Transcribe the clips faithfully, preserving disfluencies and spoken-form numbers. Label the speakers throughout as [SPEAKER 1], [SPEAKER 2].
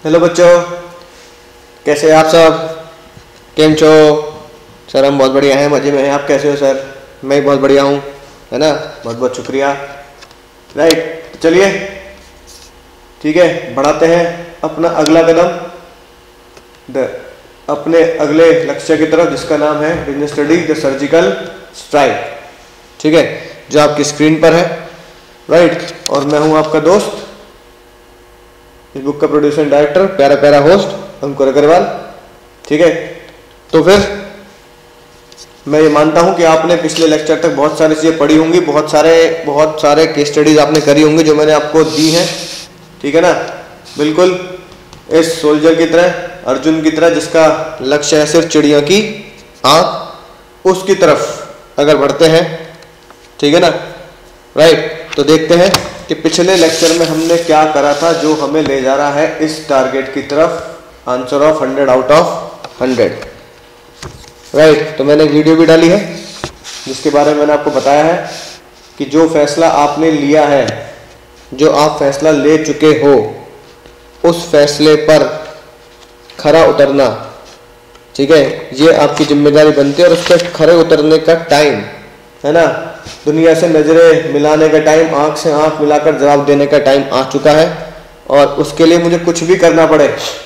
[SPEAKER 1] Hello बच्चों, कैसे हैं आप सब? केम छो? सर हम बहुत बढ़िया हैं, मज़े में हैं। आप कैसे हो सर? मैं भी बहुत बढ़िया हूँ, है ना। बहुत बहुत शुक्रिया। राइट, तो चलिए ठीक है, बढ़ाते हैं अपना अगला कदम द अपने अगले लक्ष्य की तरफ, जिसका नाम है business study the surgical strike. ठीक है, जो आपकी स्क्रीन पर है। राइट, और मैं हूँ आपका दोस्त, इस बुक का प्रोड्यूसर डायरेक्टर, प्यारा प्यारा होस्ट अंकुर अग्रवाल। ठीक है, तो फिर मैं ये मानता हूँ कि आपने पिछले लेक्चर तक बहुत सारी चीज़ें पढ़ी होंगी, बहुत सारे बहुत सारे केस स्टडीज आपने करी होंगी जो मैंने आपको दी हैं। ठीक है ना, बिल्कुल इस सोल्जर की तरह, अर्जुन की तरह, जिसका लक्ष्य है सिर्फ चिड़िया की आँख, उसकी तरफ अगर बढ़ते हैं। ठीक है ना। राइट, तो देखते हैं कि पिछले लेक्चर में हमने क्या करा था जो हमें ले जा रहा है इस टारगेट की तरफ, answer of hundred out of hundred. Right, तो मैंने वीडियो भी डाली है जिसके बारे में मैंने आपको बताया है कि जो फैसला आपने लिया है, जो आप फैसला ले चुके हो, उस फैसले पर खरा उतरना, ठीक है, ये आपकी जिम्मेदारी बनती है। और उस पर खरे उतरने का टाइम, है ना, दुनिया से नजरें मिलाने का टाइम, आंख से आंख मिलाकर जवाब देने का टाइम आ चुका है। और उसके लिए मुझे कुछ भी करना पड़े,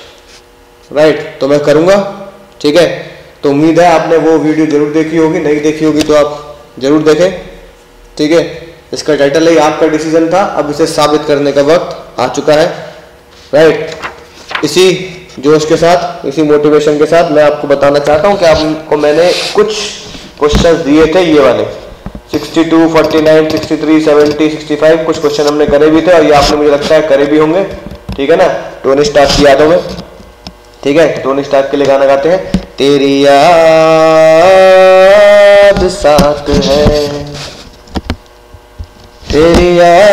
[SPEAKER 1] राइट, तो मैं करूँगा। ठीक है, तो उम्मीद है आपने वो वीडियो जरूर देखी होगी, नहीं देखी होगी तो आप जरूर देखें। ठीक है, इसका टाइटल है आपका डिसीजन था, अब इसे साबित करने का वक्त आ चुका है। राइट, इसी जोश के साथ, इसी मोटिवेशन के साथ मैं आपको बताना चाहता हूँ कि आपको मैंने कुछ क्वेश्चंस दिए थे, ये वाले बासठ, उनचास, तिरसठ, सत्तर, पैंसठ, कुछ क्वेश्चन हमने करे भी थे और ये आपने मुझे लगता है करे भी होंगे। ठीक है ना, टोनी स्टार्क की यादों में। ठीक है, टोनी स्टार्क के लिए गाना गाते हैं, तेरी याद साथ है, तेरी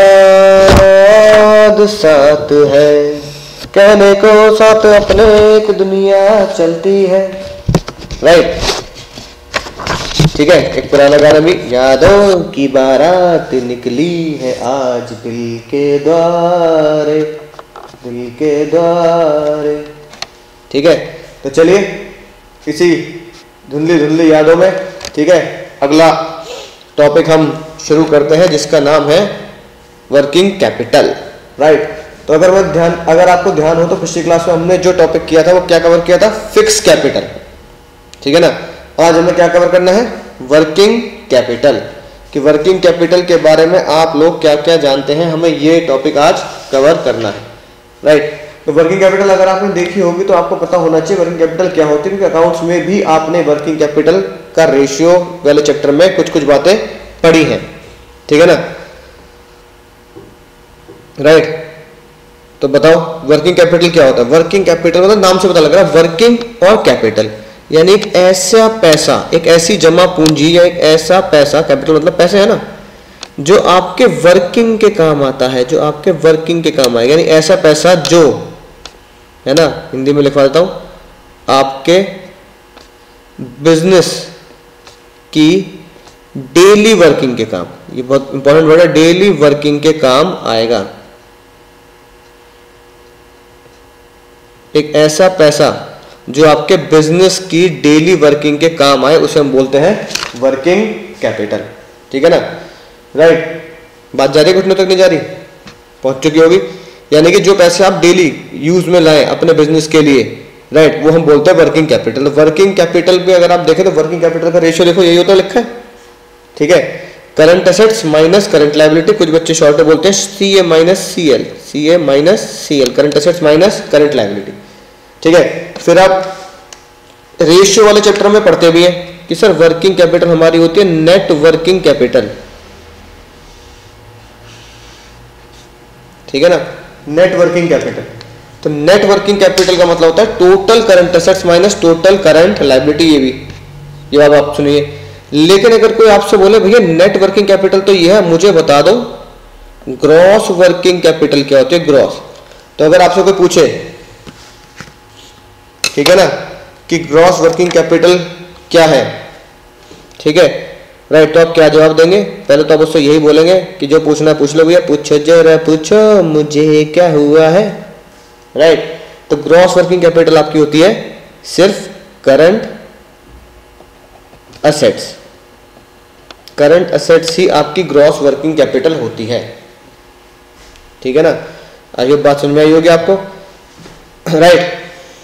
[SPEAKER 1] याद साथ है, कहने को साथ अपने एक दुनिया चलती है। राइट, ठीक है, एक पुराना गाना भी, यादों की बारात निकली है आज दिल के द्वारे, दिल के द्वारे। ठीक है, तो चलिए इसी धुंधली धुंधली यादों में, ठीक है, अगला टॉपिक हम शुरू करते हैं जिसका नाम है वर्किंग कैपिटल। राइट, तो अगर मैं ध्यान अगर आपको ध्यान हो तो पिछली क्लास में हमने जो टॉपिक किया था वो क्या कवर किया था? Fix capital. ठीक है ना, आज हमें क्या कवर करना है? Working capital. कि वर्किंग कैपिटल के बारे में आप लोग क्या क्या जानते हैं, हमें ये टॉपिक आज कवर करना है। राइट, तो वर्किंग कैपिटल अगर आपने देखी होगी तो आपको पता होना चाहिए वर्किंग कैपिटल क्या होती है, क्योंकि अकाउंट्स में भी आपने वर्किंग कैपिटल का रेशियो वाले चैप्टर में कुछ कुछ बातें पढ़ी हैं। ठीक है ना। राइट, तो बताओ वर्किंग कैपिटल क्या होता है? वर्किंग कैपिटल मतलब नाम से पता लग रहा है, वर्किंग और कैपिटल, यानी एक ऐसा पैसा, एक ऐसी जमा पूंजी या एक ऐसा पैसा, कैपिटल मतलब पैसे है ना, जो आपके वर्किंग के काम आता है, जो आपके वर्किंग के काम आएगा, यानी ऐसा पैसा जो है ना, हिंदी में लिखवा देता हूं, आपके बिजनेस की डेली वर्किंग के काम, ये बहुत इंपॉर्टेंट वर्ड है, डेली वर्किंग के काम आएगा। एक ऐसा पैसा जो आपके बिजनेस की डेली वर्किंग के काम आए, उसे हम बोलते हैं वर्किंग कैपिटल। ठीक है ना। राइट, बात जा रही है? घुटने तक नहीं जा रही? पहुंच चुकी होगी। यानी कि जो पैसे आप डेली यूज में लाएं अपने बिजनेस के लिए, राइट, वो हम बोलते हैं वर्किंग कैपिटल। वर्किंग कैपिटल पे अगर आप देखें तो वर्किंग कैपिटल का रेशियो देखो, यही होता लिखा है। ठीक है, current assets minus current liability, कुछ बच्चे शॉर्ट में बोलते हैं C A minus C L, C A minus C L, current assets minus current liability. ठीक है, फिर आप रेशियो वाले चैप्टर में पढ़ते भी हैं कि सर वर्किंग कैपिटल हमारी होती है नेट वर्किंग कैपिटल। ठीक है ना, नेट वर्किंग कैपिटल। तो नेट वर्किंग कैपिटल का मतलब होता है total current assets minus total current liability. ये भी ये बात आप सुनिए। लेकिन अगर कोई आपसे बोले भैया नेट वर्किंग कैपिटल तो ये है, मुझे बता दो ग्रॉस वर्किंग कैपिटल क्या होती है? ग्रॉस। तो अगर आपसे कोई पूछे, ठीक है ना, कि ग्रॉस वर्किंग कैपिटल क्या है, ठीक है, राइट, तो आप क्या जवाब देंगे? पहले तो आप उससे यही बोलेंगे कि जो पूछना पूछ लो भैया, पूछो जरा पूछो मुझे क्या हुआ है। राइट, तो ग्रॉस वर्किंग कैपिटल आपकी होती है सिर्फ करंट असेट्स, करंट असेट्स ही आपकी ग्रॉस वर्किंग कैपिटल होती है, ठीक है ना। आई होप बात समझ में आई होगी आपको, राइट right.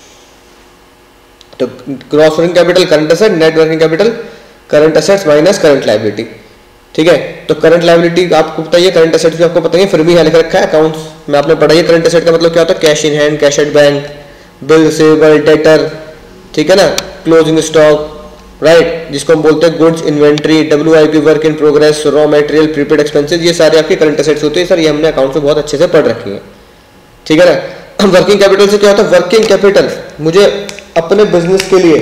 [SPEAKER 1] तो gross working capital current asset, net working capital current assets minus current liability, ठीक है। तो करंट लायबिलिटी आपको पता ही है, करंट असेट्स भी आपको पता ही है, फिर भी यहाँ लिख रखा है अकाउंट्स में आपने पढ़ा है। करंट असेट का मतलब क्या होता है, cash in hand, cash at bank, bill receivable, debtor, ठीक है ना, क्लोजिंग स्टॉक, राइट, जिसको हम बोलते हैं goods inventory, W I P work in progress, raw material, prepaid expenses, ये सारे आपके करंट असेट्स होते हैं सर। ये हमने अकाउंट में बहुत अच्छे से पढ़ रखी है, ठीक है ना। वर्किंग कैपिटल से क्या होता है, वर्किंग कैपिटल मुझे अपने बिजनेस के लिए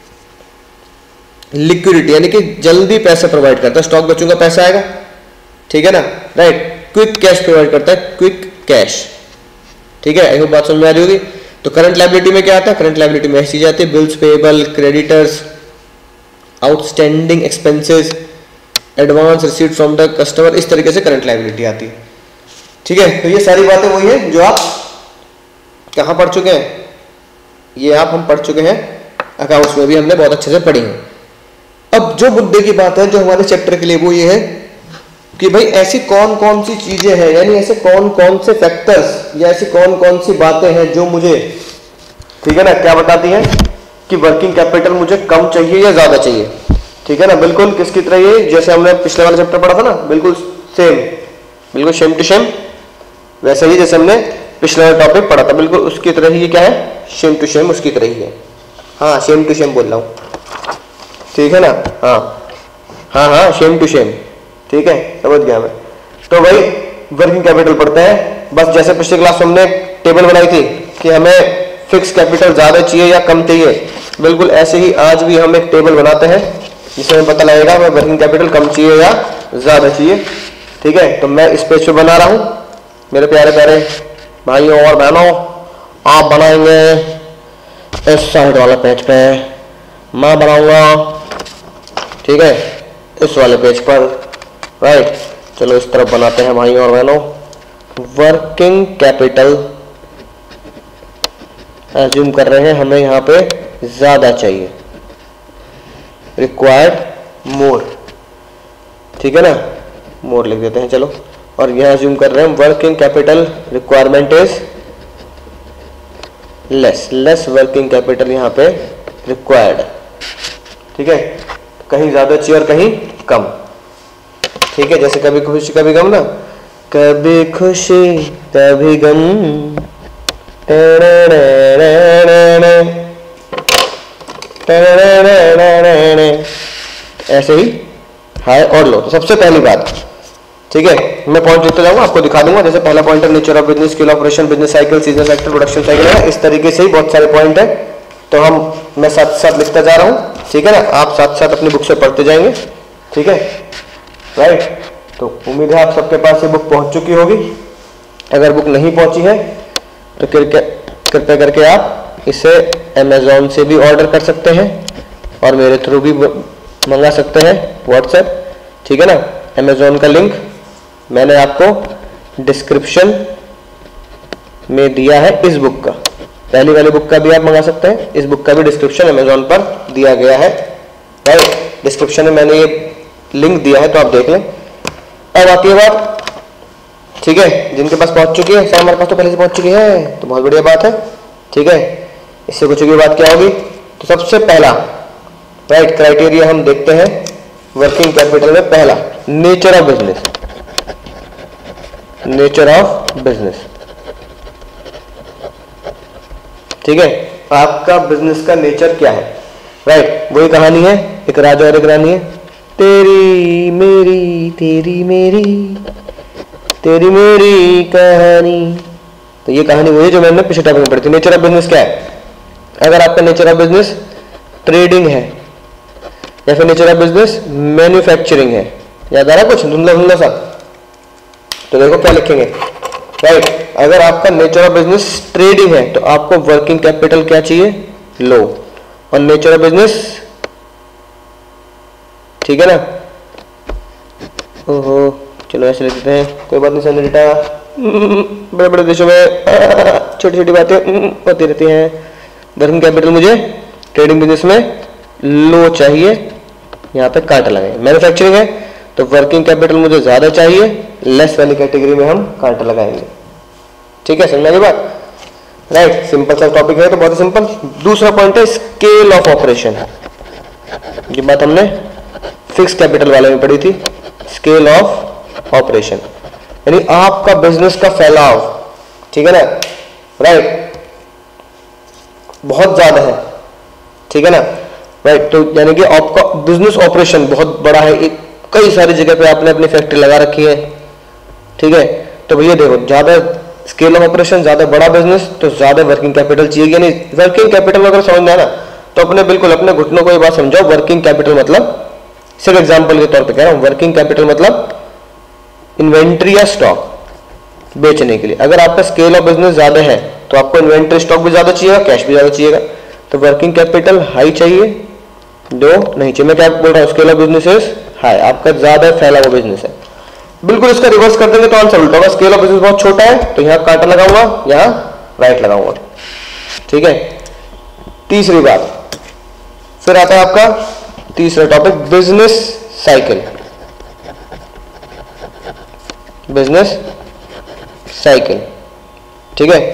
[SPEAKER 1] लिक्विडिटी यानी कि जल्दी पैसे प्रोवाइड करता है, स्टॉक बचूंगा पैसा आएगा, ठीक है ना, राइट। क्विक कैश प्रोवाइड करता है, क्विक कैश, ठीक है। आई होप बात समझ में आ रही होगी। तो करंट लायबिलिटी में क्या आता है, करंट लायबिलिटी में ऐसी चीज आती है, bills payable, creditors, outstanding expenses, advance receipt from the customer, इस तरीके से करंट लायबिलिटी आती है, ठीक है। तो ये सारी बातें वही है जो आप कहां पढ़ चुके हैं, ये आप हम पढ़ चुके हैं अकाउंट्स में भी हमने बहुत अच्छे से पढ़ी है। अब जो मुद्दे की बात है जो हमारे चैप्टर के लिए वो ये है कि भाई ऐसी कौन कौन सी चीजें हैं, यानी ऐसे कौन कौन से फैक्टर्स या ऐसी कौन कौन सी बातें हैं जो मुझे, ठीक है ना, क्या बताती हैं कि वर्किंग कैपिटल मुझे कम चाहिए या ज्यादा चाहिए, ठीक है ना। बिल्कुल किसकी तरह, ये जैसे हमने पिछले वाले चैप्टर पढ़ा था ना, बिल्कुल सेम, बिल्कुल सेम टू सेम वैसे ही जैसे हमने पिछले वाला टॉपिक पढ़ा था, बिल्कुल उसकी तरह ही ये क्या है, सेम टू सेम उसकी तरह ही है। हाँ सेम टू सेम बोल रहा हूँ, ठीक है ना, हाँ हाँ हाँ सेम टू सेम, ठीक है, समझ गया मैं। तो भाई वर्किंग कैपिटल पढ़ते हैं, बस जैसे पिछले क्लास में हमने टेबल बनाई थी कि हमें फिक्स कैपिटल ज्यादा चाहिए या कम चाहिए, बिल्कुल ऐसे ही आज भी हम एक टेबल बनाते हैं जिसमें पता लगेगा हमें वर्किंग कैपिटल कम चाहिए या ज्यादा चाहिए, ठीक है। तो मैं इस पेज पे बना रहा हूँ मेरे प्यारे प्यारे भाइयों और बहनों, आप बनाएंगे इस साइड वाले पेज पे, मैं बनाऊंगा, ठीक है, इस वाले पेज पर, राइट। चलो इस तरफ बनाते हैं भाइयों और बहनों। वर्किंग कैपिटल एज्यूम कर रहे हैं हमें यहाँ पे ज्यादा चाहिए, रिक्वायर्ड मोर, ठीक है ना, मोर लिख देते हैं चलो। और यहाँ एज्यूम कर रहे हैं working capital requirement is less, less working capital यहाँ पे रिक्वायर्ड, ठीक है, कहीं ज्यादा चाहिए और कहीं कम, ठीक है। जैसे कभी खुशी कभी गम ना, कभी खुशी कभी गम, ऐसे ही हाई और लो। तो सबसे पहली बात, ठीक है, मैं पॉइंट लिखते जाऊंगा, आपको दिखा दूंगा। जैसे पहला पॉइंट है nature of business, scale operation, business cycle, season factor, production cycle है, इस तरीके से ही बहुत सारे पॉइंट है। तो हम मैं साथ साथ लिखता जा रहा हूँ, ठीक है ना, आप साथ साथ अपनी बुक से पढ़ते जाएंगे, ठीक है, राइट। तो उम्मीद है आप सबके पास ये बुक पहुंच चुकी होगी। अगर बुक नहीं पहुंची है तो कृपया करके आप इसे अमेजोन से भी ऑर्डर कर सकते हैं और मेरे थ्रू भी मंगा सकते हैं व्हाट्सएप, ठीक है ना। अमेजोन का लिंक मैंने आपको डिस्क्रिप्शन में दिया है इस बुक का, पहली वाली बुक का भी आप मंगा सकते हैं, इस बुक का भी डिस्क्रिप्शन अमेजोन पर दिया गया है, राइट। डिस्क्रिप्शन में मैंने ये लिंक दिया है तो आप देख लें। अब आती है बात, ठीक है, जिनके पास पहुंच चुकी है, सर हमारे पास तो पहले से पहुंच चुकी है, तो बहुत बढ़िया बात है, ठीक है। इससे कुछ की बात क्या होगी, तो सबसे पहला राइट क्राइटेरिया हम देखते हैं वर्किंग कैपिटल में, पहला nature of business, nature of business, ठीक है, आपका बिजनेस का नेचर क्या है, राइट। वही कहानी है, एक राजा और एक रानी है, तेरी मेरी तेरी मेरी तेरी मेरी कहानी। तो ये कहानी वही जो मैंने पिछले टॉपिक में पढ़ी थी। नेचर ऑफ बिजनेस क्या है, अगर आपका नेचर ऑफ बिजनेस ट्रेडिंग है या फिर नेचर ऑफ बिजनेस मैन्युफैक्चरिंग है, याद आ रहा कुछ धुंधला धुंधला सा, तो देखो क्या लिखेंगे, राइट। अगर आपका नेचर ऑफ बिजनेस ट्रेडिंग है तो आपको वर्किंग कैपिटल क्या चाहिए, लो, और नेचर ऑफ बिजनेस, ठीक है ना, ओहो चलो ऐसे लिख देते हैं, कोई बात नहीं सर बेटा, बड़े बड़े देशों में छोटी छोटी बातें होती रहती हैं। वर्किंग कैपिटल मुझे ट्रेडिंग बिजनेस में लो चाहिए, यहाँ पे कांटा लगाएंगे। मैन्युफैक्चरिंग है तो वर्किंग कैपिटल मुझे ज्यादा चाहिए, लेस वाली कैटेगरी में हम कांटा लगाएंगे। ठीक है, समझ में बात? राइट, सिंपल सा टॉपिक है तो बहुत सिंपल। दूसरा पॉइंट है स्केल ऑफ ऑपरेशन। ये बात हमने फिक्स कैपिटल वाले में पढ़ी थी, स्केल ऑफ ऑपरेशन यानी आपका बिजनेस का फैलाव, ठीक है ना, राइट, बहुत ज्यादा है, ठीक है ना, राइट। तो यानी कि आपका बिजनेस ऑपरेशन बहुत बड़ा है, एक कई सारी जगह पे आपने अपनी फैक्ट्री लगा रखी है, ठीक है। तो भैया देखो, ज्यादा स्केल ऑफ ऑपरेशन, ज्यादा बड़ा बिजनेस, तो ज्यादा वर्किंग कैपिटल चाहिए। यानी वर्किंग कैपिटल अगर समझना है ना तो अपने बिल्कुल अपने घुटनों को ये बात समझाओ। वर्किंग कैपिटल मतलब, सिर्फ एग्जांपल के तौर पे कह रहा हूं, वर्किंग कैपिटल मतलब इन्वेंट्री या स्टॉक बेचने के लिए। अगर आपका स्केल ऑफ बिजनेस ज्यादा है तो आपको इन्वेंट्री स्टॉक भी ज्यादा चाहिएगा, कैश भी ज्यादा चाहिएगा। तो वर्किंग कैपिटल हाई चाहिए, दो नहीं चाहिए। मैं क्या बोल रहा हूँ, scale of business is high, आपका ज्यादा फैला हुआ बिजनेस है। बिल्कुल इसका रिवर्स कर देंगे तो आंसर उल्टा होगा। स्केल ऑफ बिजनेस बहुत छोटा है तो यहाँ कांटा लगाऊंगा, यहाँ राइट लगाऊंगा, ठीक है। तीसरी बात, फिर आता है आपका तीसरा topic, business cycle. Business cycle, ठीक है,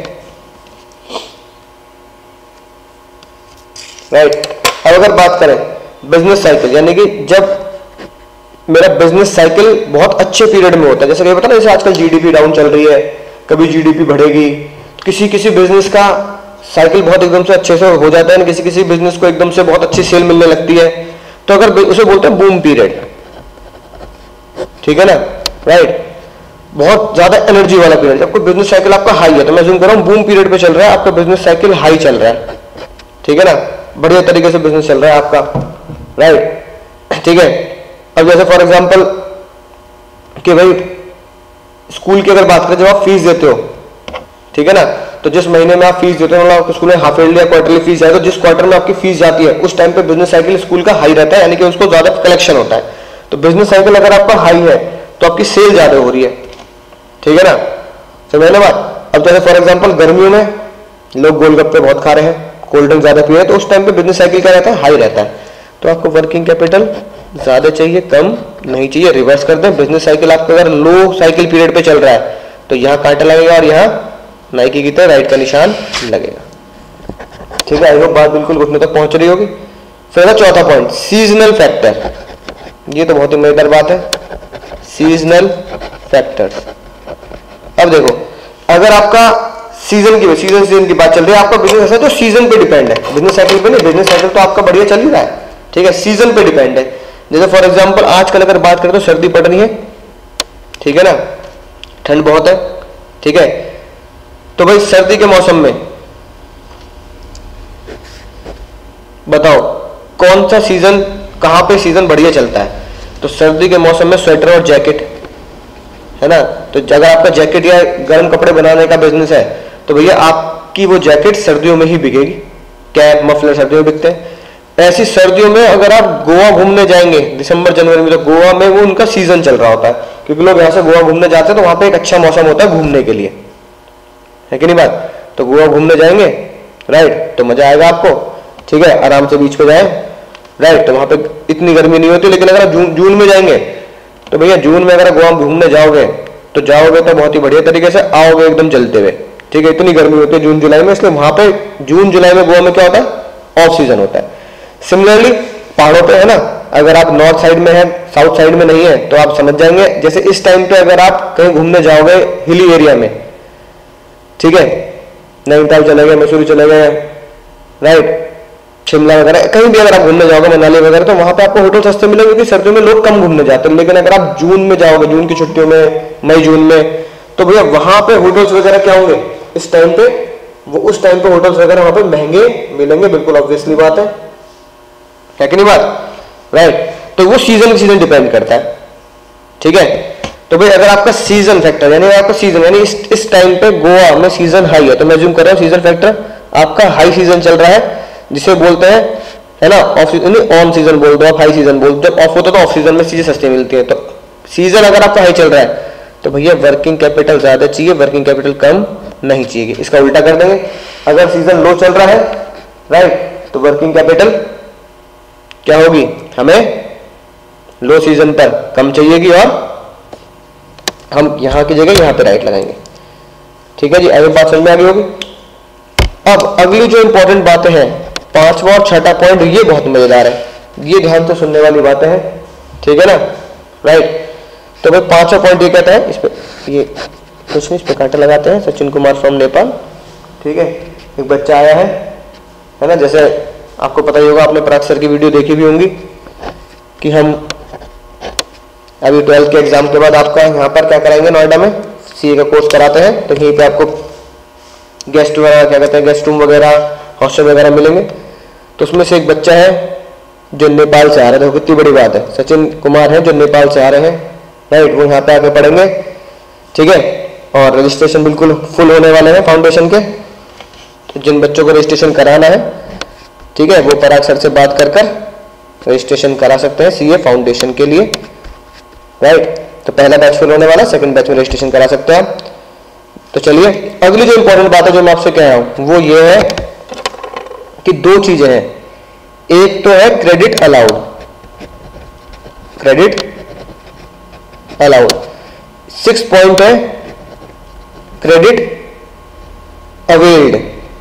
[SPEAKER 1] राइट। अब अगर बात करें बिजनेस साइकिल, यानी कि जब मेरा बिजनेस साइकिल बहुत अच्छे पीरियड में होता है, जैसे कि पता ना, जैसे आजकल जीडीपी डाउन चल रही है, कभी जीडीपी बढ़ेगी, किसी किसी बिजनेस का साइकिल बहुत एकदम से अच्छे से हो जाता है, किसी किसी बिजनेस को एकदम से बहुत अच्छी सेल मिलने लगती है, तो अगर उसे बोलते हैं बूम पीरियड, ठीक है ना, राइट, बहुत ज्यादा एनर्जी वाला पीरियड। जब कोई बिजनेस साइकिल आपका हाई है, तो मैं जूम कर रहा हूं, बूम पीरियड पे चल रहा है, आपका बिजनेस साइकिल हाई चल रहा है, ठीक है ना, बढ़िया तरीके से बिजनेस चल रहा है आपका, राइट, ठीक है। अब जैसे फॉर एग्जांपल कि भाई स्कूल की अगर बात करें, जब आप फीस देते हो, ठीक है ना, तो जिस महीने में आप फीस देते हो, मतलब स्कूल में हाफ ईयरली या क्वार्टरली फीस जाए, तो जिस क्वार्टर में आपकी फीस जाती है उस टाइम पे बिजनेस साइकिल स्कूल का हाई रहता है, यानी कि उसको ज्यादा कलेक्शन होता है। तो बिजनेस साइकिल अगर आपका हाई है तो आपकी सेल ज्यादा हो रही है, ठीक है ना, समझ लो बात। अब जैसे फॉर एग्जांपल गर्मियों में लोग गोलगप्पे बहुत खा रहे हैं, कोल्ड ड्रिंक ज्यादा पी रहे हैं, तो उस टाइम पे बिजनेस साइकिल क्या रहता है, हाई रहता है। तो आपको वर्किंग कैपिटल ज्यादा चाहिए, कम नहीं चाहिए। रिवर्स कर दें, बिजनेस साइकिल आपका अगर लो साइकिल पीरियड पे चल रहा है तो यहाँ कांटा लगेगा और यहाँ नाइकी की तरह राइट का निशान लगेगा, ठीक है। आई होप बात बिल्कुल घुटने तक पहुंच रही होगी। फिर चौथा पॉइंट, सीजनल फैक्टर। ये तो बहुत ही मजेदार बात है, सीजनल फैक्टर्स। अब देखो, अगर आपका सीजन की सीजन सीजन की बात चल रही है, आपका बिजनेस ऐसा तो सीजन पे डिपेंड है, बिजनेस साइकिल पे नहीं। बिजनेस साइकिल तो आपका बढ़िया चल ही रहा है, ठीक है, सीजन पे डिपेंड है। जैसे फॉर एग्जांपल आजकल अगर बात करें तो सर्दी पड़ रही है, ठीक है ना, ठंड बहुत है, ठीक है। तो भाई सर्दी के मौसम में बताओ कौन सा सीजन, कहां पे सीजन बढ़िया चलता है? तो सर्दी के मौसम में स्वेटर और जैकेट, है ना। तो अगर आपका जैकेट या गर्म कपड़े बनाने का बिजनेस है तो भैया आपकी वो जैकेट सर्दियों में ही बिकेगी। कैप मफलर सर्दियों में बिकते हैं। ऐसी सर्दियों में अगर आप गोवा घूमने जाएंगे दिसंबर जनवरी में, तो गोवा में वो उनका सीजन चल रहा होता है, क्योंकि लोग यहाँ से गोवा घूमने जाते हैं तो वहां पे एक अच्छा मौसम होता है घूमने के लिए, है कि नहीं बात। तो गोवा घूमने जाएंगे, राइट, तो मजा आएगा आपको, ठीक है, आराम से बीच पे जाए, राइट, तो वहां पे इतनी गर्मी नहीं होती। लेकिन अगर जून जून में जाएंगे तो भैया जून में अगर गोवा घूमने जाओगे तो जाओगे तो बहुत ही बढ़िया तरीके से आओगे एकदम जलते हुए, ठीक है। इतनी गर्मी होती है जून जुलाई में, इसलिए वहां पे जून जुलाई में गोवा में क्या होता है, ऑफ सीजन होता है। सिमिलरली पहाड़ों पे है ना, अगर आप नॉर्थ साइड में है, साउथ साइड में नहीं है, तो आप समझ जाएंगे। जैसे इस टाइम पे अगर आप कहीं घूमने जाओगे हिली एरिया में, ठीक है, नैनीताल चले गए, मसूरी चले गए, राइट, शिमला वगैरह, कहीं भी अगर आप घूमने जाओगे, मनाली वगैरह, तो वहां पे आपको होटल सस्ते मिलेंगे, क्योंकि सर्दियों में लोग कम घूमने जाते हैं। लेकिन अगर आप जून में जाओगे, जून की छुट्टियों में, मई जून में, तो भैया वहां पे होटल्स वगैरह क्या होंगे इस टाइम पे, वो उस टाइम पे होटल्स वगैरह वहां पे महंगे मिलेंगे, बिल्कुल ऑब्वियसली बात है, है कि नहीं बात, राइट। तो वो सीजन सीजन डिपेंड करता है, ठीक है। तो भाई अगर आपका सीजन फैक्टर, यानी आपका सीजन, यानी इस, इस टाइम पे गोवा में सीजन हाई है, तो मैं जूम कर रहा हूं सीजन फैक्टर आपका हाई सीजन चल रहा है, जिसे बोलते हैं, है ना, ऑफ सीजन, ऑन सीजन बोल दो आप, हाई सीजन बोल दो। जब ऑफ होता है तो ऑफ सीजन में चीजें सस्ती मिलती है। तो सीजन अगर आपका हाई चल रहा है, तो भैया वर्किंग कैपिटल ज्यादा चाहिए, वर्किंग कैपिटल कम नहीं चाहिए। इसका उल्टा कर देंगे, अगर सीजन लो चल रहा है राइट तो वर्किंग कैपिटल क्या होगी, हमें लो सीजन पर कम चाहिएगी और हम यहां की जगह यहां पे राइट लगाएंगे। ठीक है जी, अगर बात समझ में आ गई होगी। अब अगली जो इंपॉर्टेंट बातें हैं, पांचवा और छठा पॉइंट, ये बहुत मजेदार है, ये ध्यान से सुनने वाली बातें हैं। ठीक है ना राइट। तो भाई पांचवा पॉइंट ये कहता है, इस पे ये कुछ नहीं, इस पे कांटा लगाते हैं। सचिन कुमार फ्रॉम नेपाल। ठीक है, एक बच्चा आया है है ना, जैसे आपको पता ही होगा, आपने पराग सर की वीडियो देखी भी होंगी कि हम अभी ट्वेल्थ के एग्जाम के बाद आपका यहाँ पर क्या कराएंगे, नोएडा में सीए का कोर्स कराते हैं। तो यहीं पे आपको गेस्ट वगैरह क्या कहते हैं, गेस्ट रूम वगैरह, हॉस्टल वगैरह मिलेंगे। तो उसमें से एक बच्चा है जो नेपाल से आ रहा है। देखो कितनी बड़ी बात है, सचिन कुमार है जो नेपाल से आ रहे हैं राइट, वो यहाँ पे आके पढ़ेंगे। ठीक है, और रजिस्ट्रेशन बिल्कुल फुल होने वाले हैं फाउंडेशन के। तो जिन बच्चों को रजिस्ट्रेशन कराना है ठीक है, वो पराग सर से बात कर कर रजिस्ट्रेशन करा सकते हैं सीए फाउंडेशन के लिए राइट। तो पहला बैच फुल होने वाला, सेकंड बैच में रजिस्ट्रेशन करा सकते हैं आप। तो चलिए अगली जो इंपॉर्टेंट बात है जो मैं आपसे कह रहा हूं वो ये है कि दो चीजें हैं, एक तो है credit allowed, credit allowed. Six point है क्रेडिट अवेल्ड।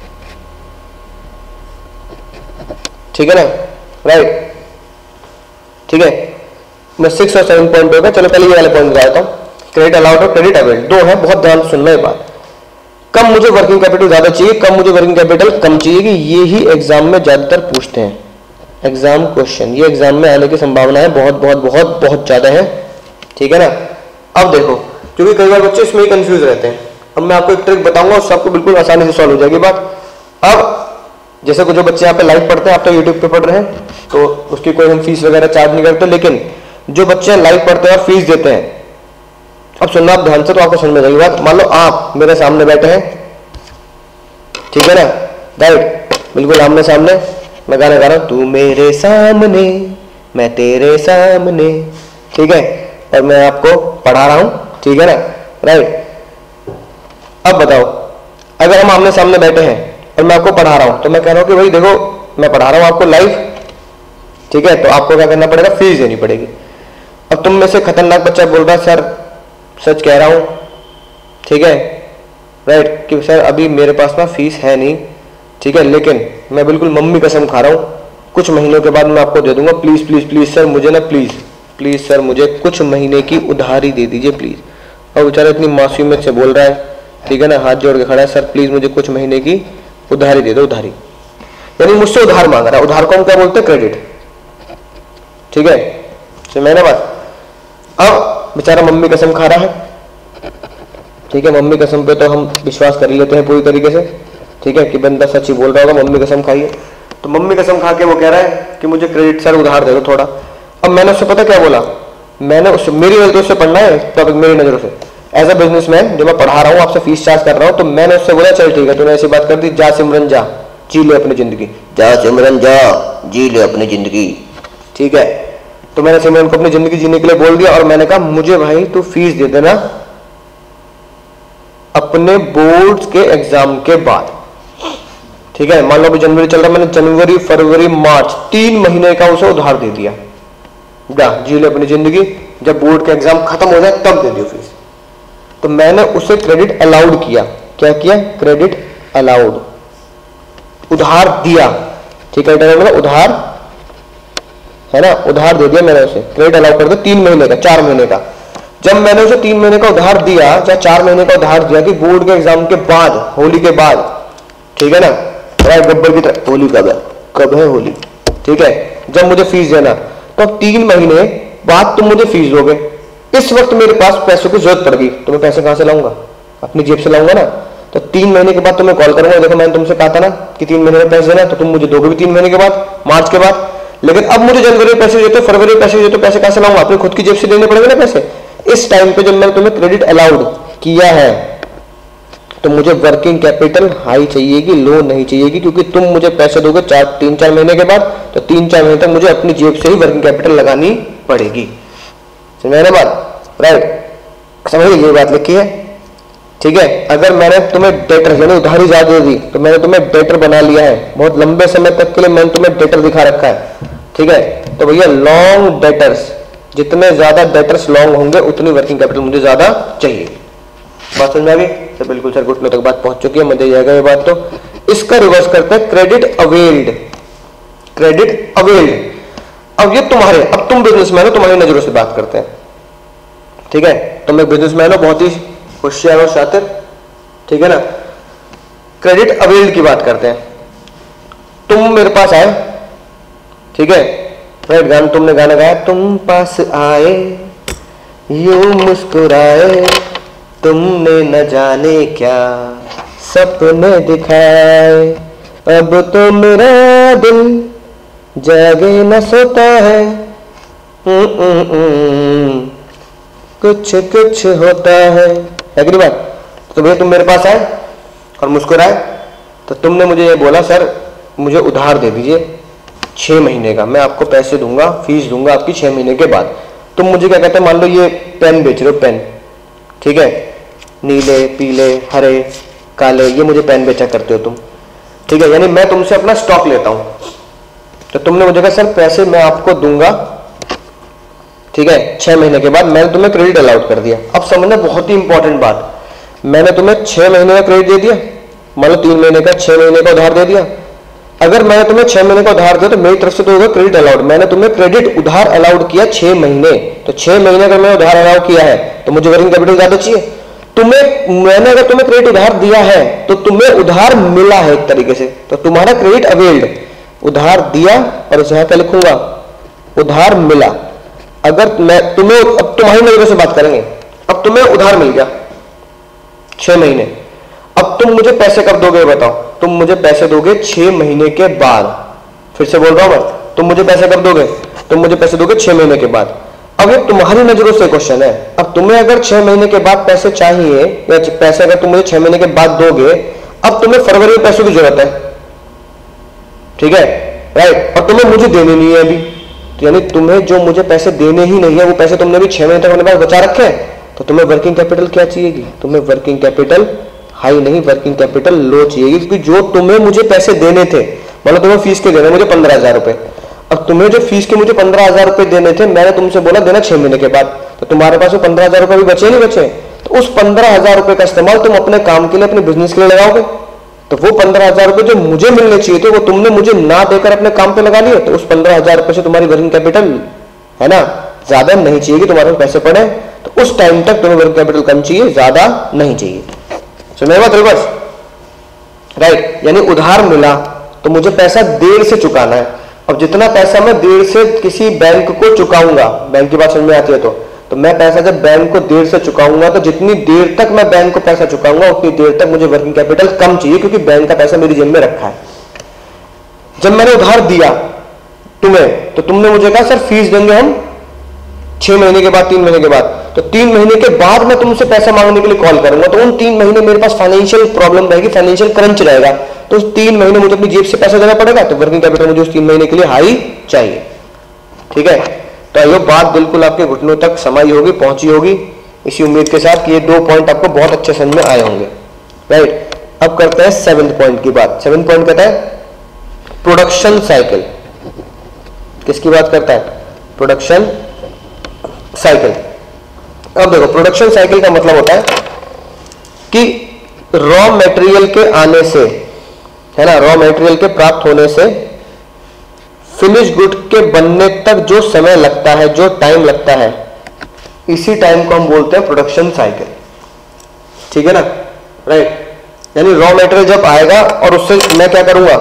[SPEAKER 1] ठीक है ना राइट। ठीक है, मैं सिक्स और सेवन पॉइंट होगा, चलो पहले ये वाले पॉइंट बताता हूं, क्रेडिट अलाउड और क्रेडिट अवेल्ड दो है, बहुत ध्यान से सुनना ये बात। कम मुझे वर्किंग कैपिटल ज्यादा चाहिए, कम मुझे वर्किंग कैपिटल कम चाहिए, कि ये ही एग्जाम में ज्यादातर पूछते हैं एग्जाम क्वेश्चन, ये एग्जाम में आने की संभावनाएं बहुत बहुत बहुत बहुत ज्यादा है। ठीक है ना। अब देखो, क्योंकि कई बार बच्चे इसमें ही कंफ्यूज रहते हैं, अब मैं आपको एक ट्रिक बताऊंगा, उससे आपको बिल्कुल आसानी से सॉल्व हो जाएगी बात। अब जैसे कुछ जो बच्चे यहाँ पे लाइव पढ़ते हैं, आप तो यूट्यूब पे पढ़ रहे हैं तो उसकी कोई हम फीस वगैरह चार्ज नहीं करते, लेकिन जो बच्चे लाइव पढ़ते हैं और फीस देते हैं, अब सुनना आप ध्यान से तो आपको समझ में जाएगी बात। मान लो आप मेरे सामने बैठे हैं, ठीक है ना राइट, बिल्कुल आमने सामने, मैं गाना गा रहा हूं, तू मेरे सामने मैं तेरे सामने, ठीक है, और मैं आपको पढ़ा रहा हूं, ठीक है ना राइट। अब बताओ, अगर हम आमने सामने बैठे हैं और मैं आपको पढ़ा रहा हूं, तो मैं कह रहा हूं कि भाई देखो मैं पढ़ा रहा हूं आपको लाइव, ठीक है, तो आपको क्या करना पड़ेगा, फीस देनी पड़ेगी। अब तुम में से खतरनाक बच्चा बोल रहा है सर सच कह रहा हूं, ठीक है राइट, कि सर अभी मेरे पास ना फीस है नहीं, ठीक है, लेकिन मैं बिल्कुल मम्मी कसम खा रहा हूं कुछ महीनों के बाद मैं आपको दे दूंगा, प्लीज प्लीज प्लीज सर मुझे ना प्लीज प्लीज सर मुझे कुछ महीने की उधारी दे दीजिए प्लीज। और बेचारा इतनी मासूमियत से बोल रहा है, ठीक है ना, हाथ जोड़ के खड़ा है, सर प्लीज मुझे कुछ महीने की उधारी दे दो, उधारी, यानी मुझसे उधार मांग रहा है। उधार को हम क्या बोलते हैं, क्रेडिट, ठीक है, समझ ना बात। अब बेचारा मम्मी कसम खा रहा है, ठीक है, मम्मी कसम पे तो हम विश्वास कर लेते हैं पूरी तरीके से, ठीक है, कि बंदा सच ही बोल रहा होगा, मम्मी कसम खाई है। तो मम्मी कसम खा के वो कह रहा है कि मुझे क्रेडिट सर उधार दे दो थोड़ा। अब मैंने उससे पता क्या बोला, मैंने उससे, मेरी नजरों से पढ़ना है तो मेरी नजरों से, एज अ बिजनेसमैन जो मैं पढ़ा रहा हूँ, आपसे फीस चार्ज कर रहा हूँ, तो मैंने उससे बोला चल ठीक है, तूने ऐसी बात कर दी, जा सिमरन जा जी ले अपनी जिंदगी, जा सिमरन जा जी ले अपनी जिंदगी, ठीक है। तो मैंने सिमरन को अपनी जिंदगी जीने के लिए बोल दिया और मैंने कहा मुझे भाई तू फीस दे देना अपने बोर्ड के एग्जाम के बाद, ठीक है। मान लो अभी जनवरी चल रहा है, मैंने जनवरी फरवरी मार्च तीन महीने का उसे उधार दे दिया, जा जी ले अपनी जिंदगी, जब बोर्ड के एग्जाम खत्म हो जाए तब दे दियो फीस। तो मैंने उसे क्रेडिट अलाउड किया, क्या किया, क्रेडिट अलाउड, उधार दिया, ठीक है, मतलब उधार है ना, उधार दे दिया मैंने उसे, क्रेडिट अलाउ कर दो तीन महीने का, चार महीने का। जब मैंने उसे तीन महीने का उधार दिया या चार महीने का उधार दिया कि बोर्ड के एग्जाम के बाद, होली के बाद, ठीक है ना, राइट, गब्बर की तरह, होली कब है, कब है होली, ठीक है, जब मुझे फीस देना, तो तीन महीने बाद तुम मुझे फीस दोगे। इस वक्त मेरे पास पैसों की जरूरत पड़ गई, तो मैं पैसे कहां से लाऊंगा, अपनी जेब से लाऊंगा ना। तो तीन महीने के बाद तुम्हें कॉल करूंगा, देखो मैंने तुमसे कहा था ना कि तीन महीने में पैसे देना, तो तुम मुझे दोगे भी तीन महीने के बाद, मार्च के बाद। लेकिन अब मुझे जनवरी पैसे देते, फरवरी पैसे देते, पैसे कहां से लाऊंगा, अपनी खुद की जेब से देने पड़ेंगे ना पैसे। इस टाइम पे जब मैंने तुम्हें क्रेडिट अलाउड किया है, तो मुझे वर्किंग कैपिटल हाई चाहिएगी, लो नहीं चाहिएगी, क्योंकि तुम मुझे पैसे दोगे चार तीन चार महीने के बाद, तो तीन चार महीने तक मुझे अपनी जेब से ही वर्किंग कैपिटल लगानी पड़ेगी, समझ रहे बात, राइट। समझ लीजिए बात लिखी है, ठीक है। अगर मैंने तुम्हें डेटर यानी उधारी ज्यादा दे दी तो मैंने तुम्हें डेटर बना लिया है, बहुत लंबे समय तक के लिए मैंने तुम्हें डेटर दिखा रखा है, ठीक है। तो भैया लॉन्ग डेटर्स, जितने ज्यादा डेटर्स लॉन्ग होंगे उतनी वर्किंग कैपिटल मुझे ज्यादा चाहिए। बात समझ में आ गई? तो बिल्कुल सर घुटनों तक बात पहुंच चुकी है, मजा जाएगा ये बात। तो इसका रिवर्स करते हैं, क्रेडिट अवेल्ड। क्रेडिट अवेल्ड, अब ये तुम्हारे, अब तुम बिजनेसमैन हो, तुम्हारी नजरों से बात करते हैं, ठीक है। तुम एक बिजनेसमैन हो, बहुत ही होशियार और शातिर, ठीक है ना। क्रेडिट अवेल्ड की बात करते हैं। तुम मेरे पास आए, ठीक है, राइट, गाना तुमने गाना गाया, तुम पास आए यूं मुस्कुराए, तुमने न जाने क्या सपने दिखाए, अब तो मेरा दिल जागे न सोता है, उम, उम, उम, कुछ कुछ होता है, है कि नहीं बात? तो भैया तुम मेरे पास आए और मुस्कुराए, तो तुमने मुझे ये बोला, सर मुझे उधार दे दीजिए छः महीने का, मैं आपको पैसे दूंगा, फीस दूंगा आपकी छः महीने के बाद। तुम मुझे क्या कहते हैं, मान लो ये पेन बेच रहे हो, पेन, ठीक है, नीले पीले हरे काले, ये मुझे पेन बेचा करते हो तुम, ठीक है। यानी मैं तुमसे अपना स्टॉक लेता हूं, तो तुमने मुझे कहा सर पैसे मैं आपको दूंगा, ठीक है, छह महीने के बाद। मैंने तुम्हें क्रेडिट अलाउड कर दिया। अब समझना बहुत ही इंपॉर्टेंट बात, मैंने तुम्हें छह महीने का क्रेडिट दे दिया, मान लो तीन महीने का, छह महीने का उधार दे दिया। अगर मैंने तुम्हें छह महीने का उधार दिया तो मेरी तरफ से तो होगा क्रेडिट अलाउड। मैंने तुम्हें क्रेडिट उधार अलाउड किया छह महीने, तो छह महीने का मैंने उधार अलाउड किया है तो मुझे वर्किंग कैपिटल ज्यादा चाहिए। तुम्हें मैंने अगर तुम्हें क्रेडिट उधार दिया है तो तुम्हें उधार मिला है एक तरीके से, तो तुम्हारा क्रेडिट अवेल्ड, उधार दिया और उसे यहां क्या लिखूंगा, उधार मिला। अगर मैं तुम्हें, अब तुम्हारी नजरों से बात करेंगे, अब तुम्हें उधार मिल गया छह महीने, अब तुम मुझे पैसे कब दोगे बताओ? तुम मुझे पैसे दोगे छह महीने के बाद। फिर से बोल रहा हूं मैं, तुम मुझे पैसे कब दोगे? तुम मुझे पैसे दोगे छह महीने के बाद। अब ये तुम्हारी नजरों से क्वेश्चन है, अब तुम्हें अगर छह महीने के बाद पैसे चाहिए या पैसे अगर तुम मुझे छह महीने के बाद दोगे, अब तुम्हें फरवरी में पैसों की जरूरत है, ठीक है, राइट, और तुम्हें मुझे देने नहीं है अभी, तो यानी तुम्हें जो मुझे पैसे देने ही नहीं है वो पैसे तुमने भी छह महीने तक अपने पास बचा रखे हैं, तो तुम्हें वर्किंग कैपिटल क्या चाहिएगी? तुम्हें वर्किंग कैपिटल हाई नहीं, वर्किंग कैपिटल लो चाहिएगी, क्योंकि जो तुम्हें मुझे पैसे देने थे, मतलब तुम्हें फीस के देने मुझे पंद्रह हजार रुपए, अब तुम्हें जो फीस के मुझे पंद्रह हजार रुपए देने थे, मैंने तुमसे बोला देना छह महीने के बाद, तो तुम्हारे पास वो पंद्रह हजार रुपए भी बचे नहीं बचे, तो उस पंद्रह हजार रुपए का इस्तेमाल तुम अपने काम के लिए, अपने बिजनेस के लिए लगाओगे। तो वो पंद्रह हजार रुपए जो मुझे मिलने चाहिए थे वो तुमने मुझे ना देकर अपने काम पे लगा लिए, तो उस पंद्रह हजार रुपए से तुम्हारी वर्किंग कैपिटल है ना ज्यादा नहीं चाहिए कि तुम्हारे पास पैसे पड़े, तो उस टाइम तक तुम्हें वर्किंग कैपिटल कम चाहिए, ज्यादा नहीं चाहिए। सो मेरी बात रिवर्स, राइट, यानी उधार मिला तो मुझे पैसा देर से चुकाना है। अब जितना पैसा मैं देर से किसी बैंक को चुकाऊंगा, बैंक की बात समझ में आती है तो तो मैं पैसा जब बैंक को देर से चुकाऊंगा तो जितनी देर तक मैं बैंक को पैसा चुकाऊंगा उतनी देर तक मुझे वर्किंग कैपिटल कम चाहिए, क्योंकि बैंक का पैसा मेरी जेब में रखा है। जब मैंने उधार दिया तुम्हें तो तुमने मुझे कहा सर फीस देंगे हम छह महीने के बाद, तीन महीने के बाद, तो तीन महीने के बाद मैं तुमसे पैसा मांगने के लिए कॉल करूंगा, तो उन तीन महीने मेरे पास फाइनेंशियल प्रॉब्लम रहेगी, फाइनेंशियल क्रंच रहेगा, तो उस तीन महीने मुझे अपनी जेब से पैसा देना पड़ेगा, तो वर्किंग कैपिटल मुझे उस तीन महीने के लिए हाई चाहिए, ठीक है। तो आइए बात बिल्कुल आपके घुटनों तक समाई होगी, पहुंची होगी, इसी उम्मीद के साथ कि ये दो पॉइंट आपको बहुत अच्छे समझ में आए होंगे, राइट। अब करते हैं सेवेंथ पॉइंट की बात। सेवेंथ पॉइंट कहता है प्रोडक्शन साइकिल। किसकी बात करता है? Production cycle. अब देखो प्रोडक्शन साइकिल का मतलब होता है कि रॉ मटेरियल के आने से, है ना, रॉ मटेरियल के प्राप्त होने से फिनिश गुड के बनने तक जो समय लगता है, जो टाइम लगता है, इसी टाइम को हम बोलते हैं प्रोडक्शन साइकिल, ठीक है ना, राइट। यानी रॉ मटेरियल जब आएगा और उससे मैं क्या करूंगा,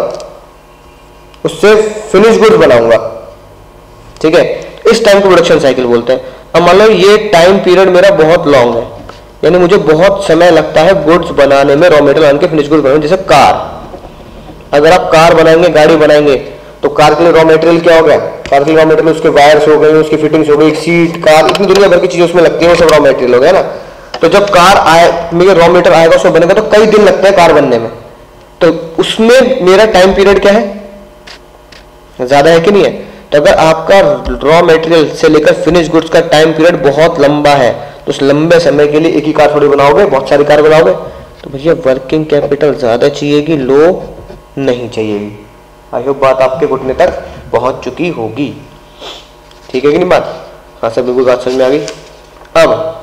[SPEAKER 1] उससे फिनिश गुड बनाऊंगा, ठीक है, इस टाइम को प्रोडक्शन साइकिल बोलते हैं। अब मान लो ये टाइम पीरियड मेरा बहुत लॉन्ग है, यानी मुझे बहुत समय लगता है गुड्स बनाने में, रॉ मटेरियल आने के फिनिश गुड्स बनाने में। जैसे कार, अगर आप कार बनाएंगे, गाड़ी बनाएंगे, तो कार के लिए रॉ मटेरियल क्या हो गया? कार के लिए रॉ मटेरियल उसके वायर्स हो गए, उसकी फिटिंग्स हो गई, सीट, कार, इतनी दुनिया भर की चीजें उसमें लगती है, वो सब रॉ मटेरियल हो गया ना। तो जब कार आए, मेरे रॉ मटेरियल आएगा, उसमें बनेगा, तो कई दिन लगते हैं कार बनने में, तो उसमें मेरा टाइम पीरियड क्या है? ज्यादा है कि नहीं है? तो अगर आपका रॉ मटेरियल से लेकर फिनिश गुड्स का टाइम पीरियड बहुत लंबा है, तो उस लंबे समय के लिए एक ही कार थोड़ी बनाओगे, बहुत सारी कार बनाओगे। तो भैया वर्किंग कैपिटल ज़्यादा चाहिएगी, लो नहीं चाहिएगी। आई होप बात आपके घुटने तक पहुंच चुकी होगी, ठीक है कि नहीं बात? हाँ सर बिल्कुल बात समझ में आ गई। अब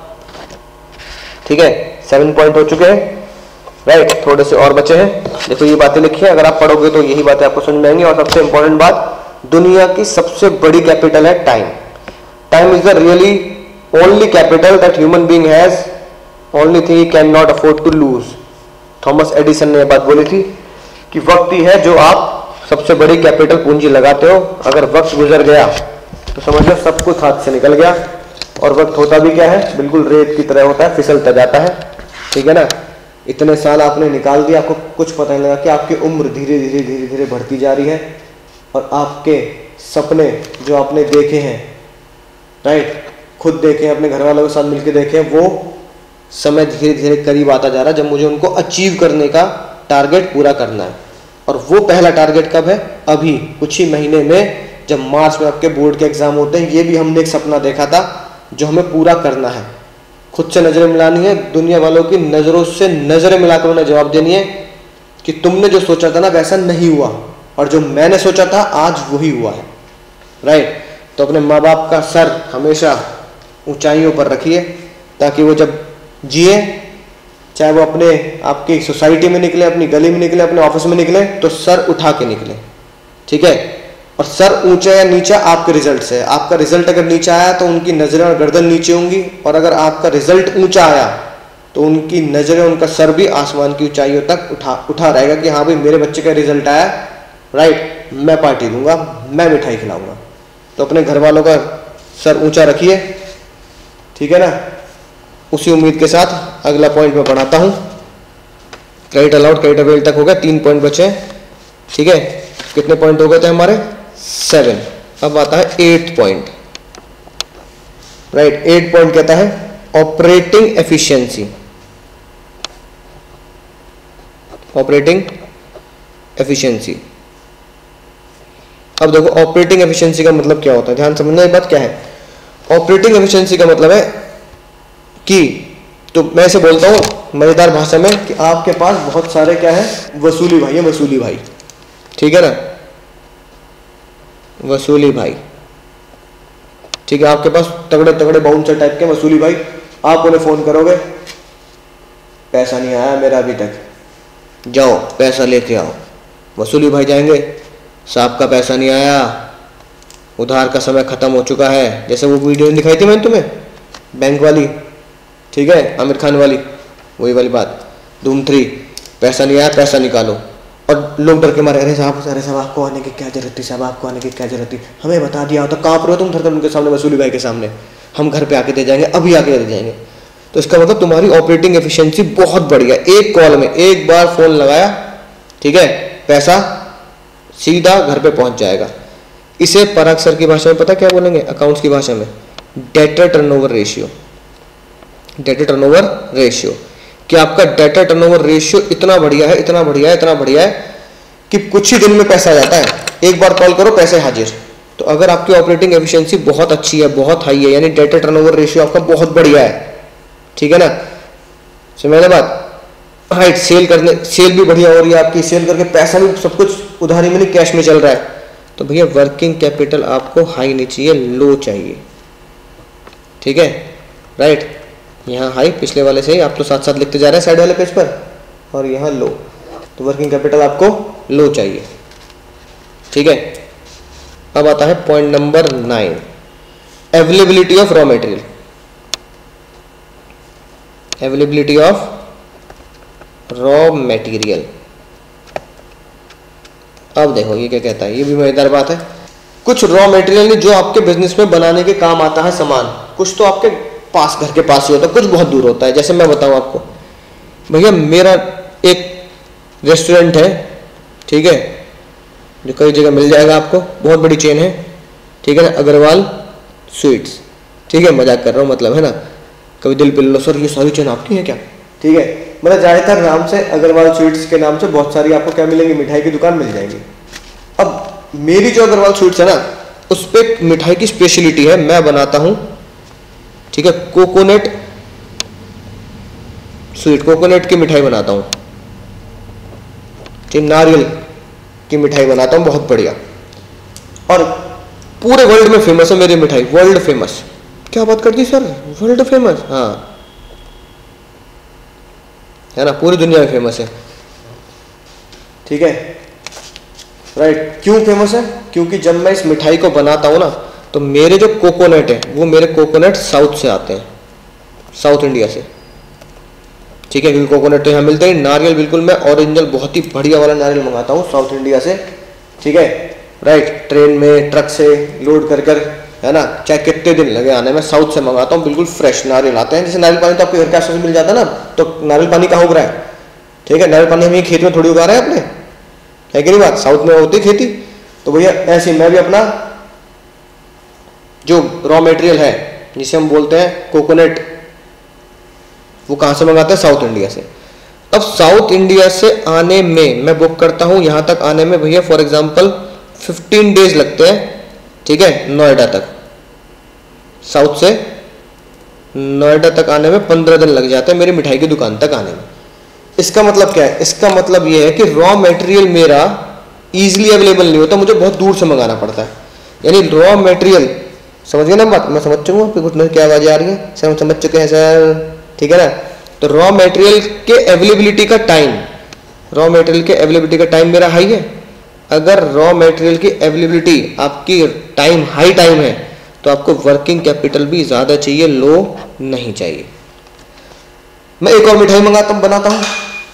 [SPEAKER 1] ठीक है, सेवन पॉइंट हो चुके हैं, राइट, थोड़े से और बचे हैं। देखो ये बातें लिखी है, अगर आप पढ़ोगे तो यही बातें आपको समझ में आएंगी। और सबसे इंपॉर्टेंट बात, दुनिया की सबसे बड़ी कैपिटल है time. Time is the really only capital that human being has, only thing he can not afford to lose. Thomas Edison ने यह बात बोली थी कि वक्त ही है जो आप सबसे बड़ी कैपिटल पूंजी लगाते हो। अगर वक्त गुजर गया तो समझ लो सब कुछ हाथ से निकल गया। और वक्त होता भी क्या है, बिल्कुल रेत की तरह होता है, फिसलता जाता है, ठीक है ना। इतने साल आपने निकाल दिया, आपको कुछ पता नहीं लगा कि आपकी उम्र धीरे धीरे धीरे धीरे बढ़ती जा रही है और आपके सपने जो आपने देखे हैं, राइट, खुद देखे हैं, अपने घर वालों के साथ मिलकर देखे हैं, वो समय धीरे धीरे करीब आता जा रहा है जब मुझे उनको अचीव करने का टारगेट पूरा करना है। और वो पहला टारगेट कब है? अभी कुछ ही महीने में, जब मार्च में आपके बोर्ड के एग्जाम होते हैं। ये भी हमने एक सपना देखा था जो हमें पूरा करना है। खुद से नजरें मिलानी है, दुनिया वालों की नजरों से नजरें मिलाकर उन्हें जवाब देनी है कि तुमने जो सोचा था ना वैसा नहीं हुआ, और जो मैंने सोचा था आज वही हुआ है, राइट। तो अपने माँ बाप का सर हमेशा ऊंचाइयों पर रखिए ताकि वो जब जिए, चाहे वो अपने आपकी सोसाइटी में निकले, अपनी गली में निकले, अपने ऑफिस में निकले, तो सर उठा के निकले, ठीक है। और सर ऊंचा या नीचा आपके रिजल्ट से। आपका रिजल्ट अगर नीचा आया तो उनकी नजरें और गर्दन नीचे होंगी, और अगर आपका रिजल्ट ऊंचा आया तो उनकी नजरें, उनका सर भी आसमान की ऊंचाइयों तक उठा उठा रहेगा कि हाँ भाई मेरे बच्चे का रिजल्ट आया, राइट, मैं पार्टी दूंगा, मैं मिठाई खिलाऊंगा। तो अपने घर वालों का सर ऊंचा रखिए, ठीक है ना। उसी उम्मीद के साथ अगला पॉइंट मैं पढ़ाता हूँ। क्रेडिट अलाउड, क्रेडिट अवेल तक हो गया, तीन पॉइंट बचे, ठीक है। कितने पॉइंट हो गए थे हमारे? सेवन। अब आता है eight point, right. Eight point कहता है ऑपरेटिंग एफिशिएंसी। Operating efficiency. अब देखो ऑपरेटिंग एफिशिएंसी का मतलब क्या होता है, ध्यान समझना ये बात क्या है। ऑपरेटिंग एफिशिएंसी का मतलब है कि, तो मैं इसे बोलता हूं मजेदार भाषा में कि आपके पास बहुत सारे क्या है, वसूली भाई है, वसूली भाई, ठीक है ना, वसूली भाई, ठीक है। आपके पास तगड़े तगड़े बाउंसर टाइप के वसूली भाई, आप उन्हें फोन करोगे, पैसा नहीं आया मेरा अभी तक, जाओ पैसा लेके आओ। वसूली भाई जाएंगे, साहब का पैसा नहीं आया, उधार का समय खत्म हो चुका है। जैसे वो वीडियो दिखाई थी मैंने तुम्हें, बैंक वाली, ठीक है, आमिर खान वाली, वही वाली बात, धूम थ्री, पैसा नहीं आया, पैसा निकालो। और लोग डर के मारे, अरे साहब, अरे साहब आपको आने की क्या जरूरत थी, साहब आपको आने की क्या जरूरत थी, हमें बता दिया होता, कहाँ पर हो तुम, धरकर उनके सामने, वसूली भाई के सामने, हम घर पे आके दे जाएंगे, अभी आके दे जाएंगे। तो इसका मतलब तुम्हारी ऑपरेटिंग एफिशिएंसी बहुत बढ़िया। एक कॉल में, एक बार फोन लगाया, ठीक है, पैसा सीधा घर पे पहुंच जाएगा। इसे पराग सर की भाषा में पता क्या बोलेंगे, अकाउंट्स की भाषा में, debtor turnover ratio. Debtor turnover ratio कि आपका डेटा टर्नओवर रेशियो इतना बढ़िया है, इतना बढ़िया है, इतना बढ़िया है कि कुछ ही दिन में पैसा आ जाता है। एक बार कॉल करो, पैसे हाजिर। तो अगर आपकी ऑपरेटिंग एफिशिएंसी बहुत अच्छी है, बहुत हाई है, यानी डेटा टर्नओवर रेशियो आपका बहुत बढ़िया है, ठीक है ना, समझ बात, राइट। सेल करने, सेल भी बढ़िया हो रही है आपकी, सेल करके पैसा भी सब कुछ उधारी में नहीं, कैश में चल रहा है, तो भैया वर्किंग कैपिटल आपको हाई नहीं चाहिए, लो चाहिए, ठीक है, राइट। यहाँ हाई पिछले वाले से ही आप तो साथ साथ लिखते जा रहे हैं साइड वाले पेज पर, और यहाँ लो, तो वर्किंग कैपिटल आपको लो चाहिए, ठीक है। अब आता है point number nine, availability of raw material. Availability of raw material. अब देखो ये क्या कहता है, ये भी मजेदार बात है। कुछ रॉ मटेरियल जो आपके बिजनेस में बनाने के काम आता है सामान, कुछ तो आपके पास, घर के पास ही होता है, कुछ बहुत दूर होता है। जैसे मैं बताऊं आपको, भैया मेरा एक रेस्टोरेंट है, ठीक है, जो कई जगह मिल जाएगा आपको, बहुत बड़ी चेन है, ठीक है ना, अग्रवाल स्वीट्स, ठीक है, मजाक कर रहा हूँ मतलब, है ना, कभी दिल पे लो, सर ये सारी चेन आपकी है क्या, ठीक है, मतलब ज़्यादातर नाम से अग्रवाल स्वीट्स के नाम से बहुत सारी आपको क्या मिलेंगी, मिठाई की दुकान मिल जाएगी। अब मेरी जो अग्रवाल स्वीट्स है ना, उस पर मिठाई की स्पेशलिटी है, मैं बनाता हूँ, ठीक है, कोकोनट स्वीट कोकोनट की मिठाई बनाता हूँ, ठीक, नारियल की मिठाई बनाता हूँ बहुत बढ़िया, और पूरे वर्ल्ड में फेमस है मेरी मिठाई, वर्ल्ड फेमस। क्या बात कर दी सर, वर्ल्ड फेमस? हाँ, है ना, पूरी दुनिया में फेमस है, ठीक है, राइट। क्यों फेमस है? क्योंकि जब मैं इस मिठाई को बनाता हूँ ना, तो मेरे जो कोकोनट है वो मेरे कोकोनट साउथ से आते हैं, साउथ इंडिया से, ठीक है, क्योंकि कोकोनट तो यहाँ मिलते हैं। नारियल बिल्कुल मैं ओरिजिनल बहुत ही बढ़िया वाला नारियल मंगाता हूँ साउथ इंडिया से, ठीक है, राइट। ट्रेन में ट्रक से लोड कर कर, है ना, चाहे कितने दिन लगे आने में, साउथ से मंगाता हूँ, बिल्कुल फ्रेश नारियल आते हैं। जैसे नारियल पानी तो आपके घर के आसपास मिल जाता है ना, तो नारियल पानी कहाँ उग रहा है, ठीक है, नारियल पानी हम ये खेत में थोड़ी उगा रहे हैं अपने, है कि नहीं बात, साउथ में होती खेती। तो भैया ऐसे मैं भी अपना जो रॉ मटेरियल है जिसे हम बोलते हैं कोकोनट, वो कहाँ से मंगाते हैं, साउथ इंडिया से। अब साउथ इंडिया से आने में मैं बुक करता हूँ, यहाँ तक आने में भैया फॉर एग्जांपल फिफ्टीन डेज लगते हैं, ठीक है, नोएडा तक, साउथ से नोएडा तक आने में पंद्रह दिन लग जाते हैं मेरी मिठाई की दुकान तक आने में। इसका मतलब क्या है? इसका मतलब ये है कि रॉ मटेरियल मेरा इजीली अवेलेबल नहीं होता, मुझे बहुत दूर से मंगाना पड़ता है। यानी रॉ मटेरियल, समझ गए ना बात? मैं समझ चुका हूँ, कुछ नहीं, क्या आवाज़ें आ रही है सर, हम समझ चुके हैं सर, ठीक है ना। तो रॉ मटेरियल के अवेलेबिलिटी का टाइम, रॉ मटेरियल के अवेलेबिलिटी का टाइम मेरा हाई है। अगर रॉ मटेरियल की अवेलेबिलिटी आपकी टाइम हाई टाइम है तो आपको वर्किंग कैपिटल भी ज़्यादा चाहिए, लो नहीं चाहिए। मैं एक और मिठाई मंगाता हूँ, बनाता हूँ,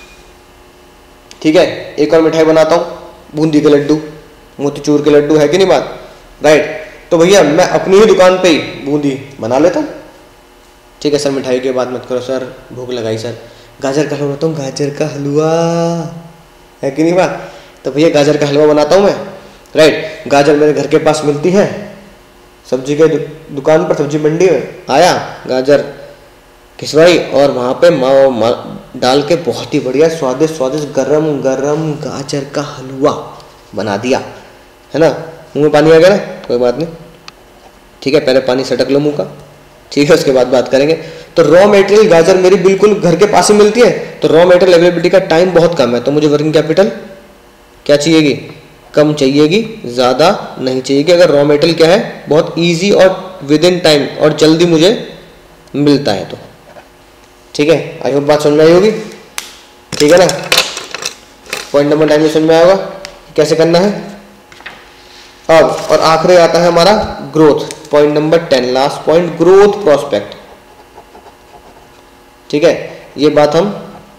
[SPEAKER 1] ठीक है, एक और मिठाई बनाता हूँ, बूंदी के लड्डू, मोतीचूर के लड्डू, है कि नहीं बात, राइट। तो भैया मैं अपनी ही दुकान पे ही बूंदी बना लेता हूँ, ठीक है। सर मिठाई की बात मत करो सर, भूख लगाई सर, गाजर का हलवा बनाता हूँ, गाजर का हलवा, है कि नहीं बात। तो भैया गाजर का हलवा बनाता हूँ मैं, राइट। गाजर मेरे घर के पास मिलती है, सब्जी के दुकान पर, सब्जी मंडी में आया, गाजर खिंचवाई और वहाँ पे माओ मा, डाल के बहुत ही बढ़िया स्वादिष्ट स्वादिष्ट गरम गरम गाजर का हलवा बना दिया, है ना। मुँह में पानी आ गया ना, कोई बात नहीं, ठीक है, पहले पानी सटक लो मुँह का, ठीक है, उसके बाद बात करेंगे। तो रॉ मटेरियल गाजर मेरी बिल्कुल घर के पास ही मिलती है, तो रॉ मटेरियल अवेलेबिलिटी का टाइम बहुत कम है, तो मुझे वर्किंग कैपिटल क्या चाहिएगी, कम चाहिएगी, ज़्यादा नहीं चाहिएगी। अगर रॉ मटेरियल क्या है, बहुत ईजी और विद इन टाइम और जल्दी मुझे मिलता है तो, ठीक है। आई होप बात समझ में आई होगी, ठीक है ना। पॉइंट नंबर नाइन में समझ में आएगा कैसे करना है। अब और आखिरी आता है हमारा growth, point number ten, last point, growth prospect, ठीक है। ये बात हम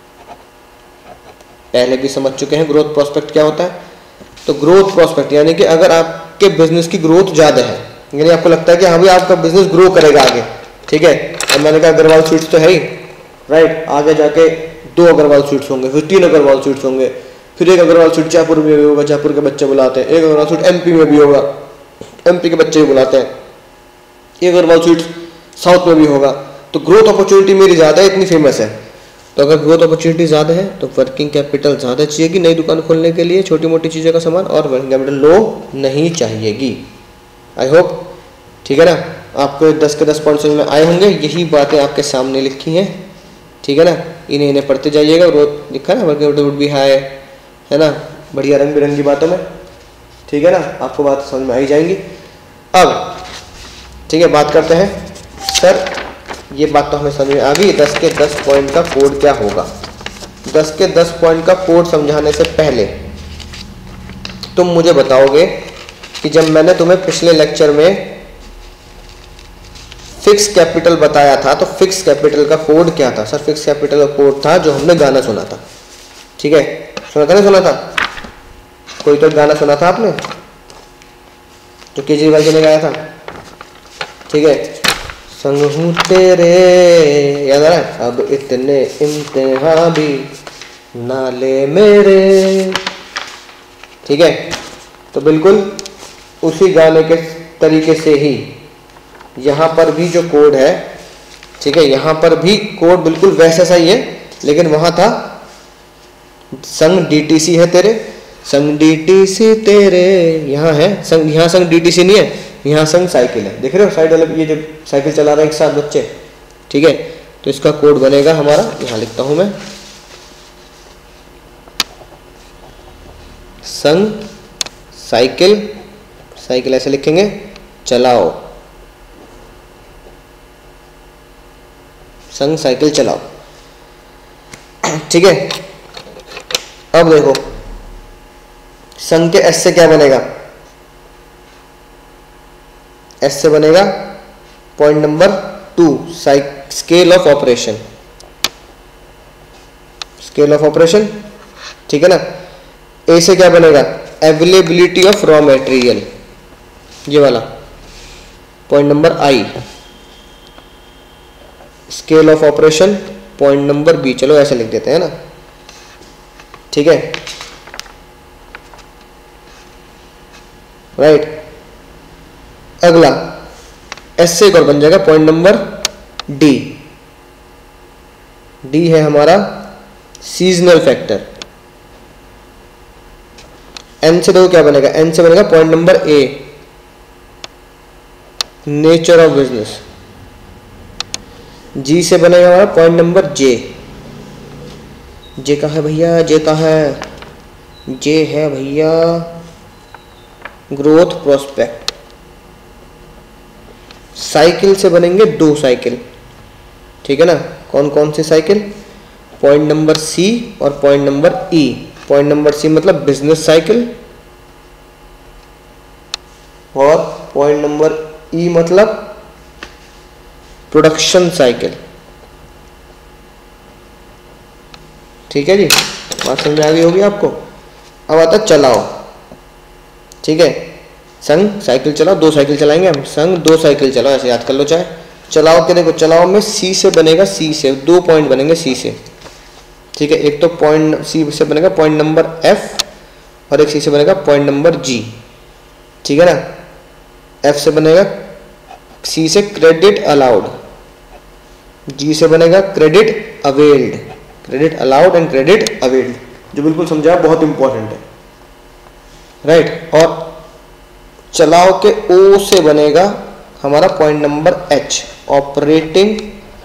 [SPEAKER 1] पहले भी समझ चुके हैं, ग्रोथ प्रोस्पेक्ट क्या होता है। तो ग्रोथ प्रोस्पेक्ट यानी कि अगर आपके बिजनेस की ग्रोथ ज़्यादा है, यानी आपको लगता है कि हाँ भाई आपका बिजनेस ग्रो करेगा आगे, ठीक है। अब मैंने कहा अग्रवाल स्वीट्स तो है ही, राइट, आगे जाके दो अग्रवाल स्वीट्स होंगे, फिर तीन अग्रवाल स्वीट्स होंगे, फिर एक अग्रवाल स्वीट जयपुर में भी होगा, जयपुर के बच्चे बुलाते हैं, एक अग्रवाल स्वीट एमपी में भी होगा, एमपी के बच्चे भी बुलाते हैं, एक अग्रवाल स्वीट साउथ में भी होगा। तो ग्रोथ अपॉर्चुनिटी मेरी ज़्यादा है, इतनी फेमस है। तो अगर ग्रोथ अपॉर्चुनिटी ज़्यादा है तो वर्किंग कैपिटल ज़्यादा चाहिएगी नई दुकान खोलने के लिए, छोटी मोटी चीज़ों का सामान, और वर्किंग कैपिटल लो नहीं चाहिएगी। आई होप, ठीक है ना, आपको दस के दस पॉइंट में आए होंगे, यही बातें आपके सामने लिखी हैं, ठीक है ना। इन्हें इन्हें पढ़ते जाइएगा, ग्रोथ लिखा है ना, working capital would be high, है ना, बढ़िया रंग बिरंगी बातों में, ठीक है ना, आपको बात समझ में आई जाएंगी। अब ठीक है, बात करते हैं सर, ये बात तो हमें समझ में आ गई, दस के दस पॉइंट का कोड क्या होगा। दस के दस पॉइंट का कोड समझाने से पहले तुम मुझे बताओगे कि जब मैंने तुम्हें पिछले लेक्चर में फिक्स कैपिटल बताया था तो फिक्स कैपिटल का कोड क्या था। सर फिक्स कैपिटल का कोड था जो हमने गाना सुना था, ठीक है, सुना था नहीं सुना था, कोई तो गाना सुना था आपने जो केजरीवाल जी ने गाया था, ठीक है, संग हूँ तेरे, याद आ रहा है, अब इतने इम्तिहान भी ना ले मेरे, ठीक है। तो बिल्कुल उसी गाने के तरीके से ही यहाँ पर भी जो कोड है, ठीक है, यहाँ पर भी कोड बिल्कुल वैसा सा ही है, लेकिन वहाँ था संग डीटीसी है तेरे, संग डीटीसी तेरे, यहाँ है संग, यहाँ संग डीटीसी नहीं है, यहाँ संग साइकिल है, देख रहे हो साइड वाले, ये जो साइकिल चला रहे हैं एक साथ बच्चे, ठीक है। तो इसका कोड बनेगा हमारा, यहाँ लिखता हूं मैं, संग साइकिल, साइकिल ऐसे लिखेंगे, चलाओ, संग साइकिल चलाओ। ठीक है, अब देखो संग के एस से क्या बनेगा, एस से बनेगा point number two, scale of operation, scale of operation. ठीक है ना। ए से क्या बनेगा, अवेलेबिलिटी ऑफ रॉ मटेरियल, ये वाला point number I, scale of operation point number B, चलो ऐसे लिख देते हैं ना। ठीक है, राइट। अगला एस से एक और बन जाएगा पॉइंट नंबर डी, डी है हमारा सीजनल फैक्टर। एन से देखो क्या बनेगा, एन से बनेगा point number A, nature of business. G से बनेगा हमारा पॉइंट नंबर जे, जे का है भैया, जे का है, जे है भैया ग्रोथ प्रोस्पेक्ट। साइकिल से बनेंगे दो साइकिल, ठीक है ना। कौन कौन सी साइकिल, पॉइंट नंबर सी और point number E. Point number C मतलब बिजनेस साइकिल और पॉइंट नंबर ई मतलब प्रोडक्शन साइकिल। ठीक है जी, बात समझ आ गई होगी आपको। अब आता चलाओ, ठीक है, संग साइकिल चलाओ, दो साइकिल चलाएंगे हम, संग दो साइकिल चलाओ, ऐसे याद कर लो चाहे। चलाओ के देखो, चलाओ में सी से बनेगा, सी से दो पॉइंट बनेंगे सी से, ठीक है। एक तो पॉइंट सी से बनेगा पॉइंट नंबर एफ और एक सी से बनेगा पॉइंट नंबर जी, ठीक है ना। एफ से बनेगा, सी से क्रेडिट अलाउड, जी से बनेगा credit availed, credit allowed and credit availed, जो बिल्कुल समझा, बहुत इंपॉर्टेंट है, राइट। और चलाओ के ओ से बनेगा हमारा point number H, operating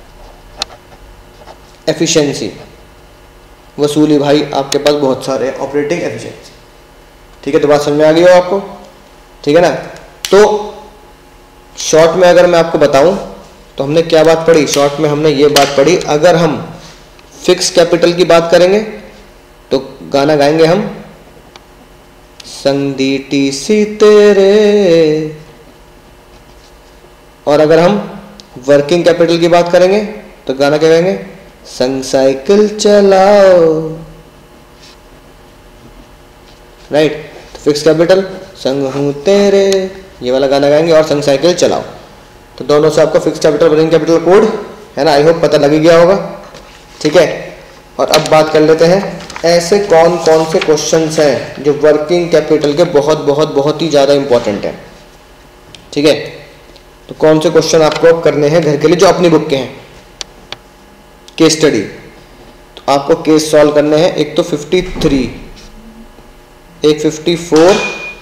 [SPEAKER 1] efficiency. वसूली भाई आपके पास बहुत सारे हैं, ऑपरेटिंग एफिशिएंसी, ठीक है। तो बात समझ में आ गई हो आपको, ठीक है ना। तो शॉर्ट में अगर मैं आपको बताऊं तो हमने क्या बात पढ़ी, शॉर्ट में हमने ये बात पढ़ी, अगर हम फिक्स कैपिटल की बात करेंगे तो गाना गाएंगे हम, संग दी टी सी तेरे। और अगर हम वर्किंग कैपिटल की बात करेंगे तो गाना क्या गाएंगे, संग साइकिल चलाओ, राइट। तो फिक्स कैपिटल संग हूं तेरे, ये वाला गाना गाएंगे, और संग साइकिल चलाओ। तो दोनों से आपको fix capital working capital code है ना, आई होप पता लग गया होगा, ठीक है। और अब बात कर लेते हैं ऐसे कौन कौन से क्वेश्चंस हैं जो वर्किंग कैपिटल के बहुत बहुत बहुत ही ज़्यादा इंपॉर्टेंट है, ठीक है। तो कौन से क्वेश्चन आपको करने हैं घर के लिए जो अपनी बुक के हैं, केस स्टडी। तो आपको केस सॉल्व करने हैं, एक तो फिफ्टी थ्री, एक fifty four,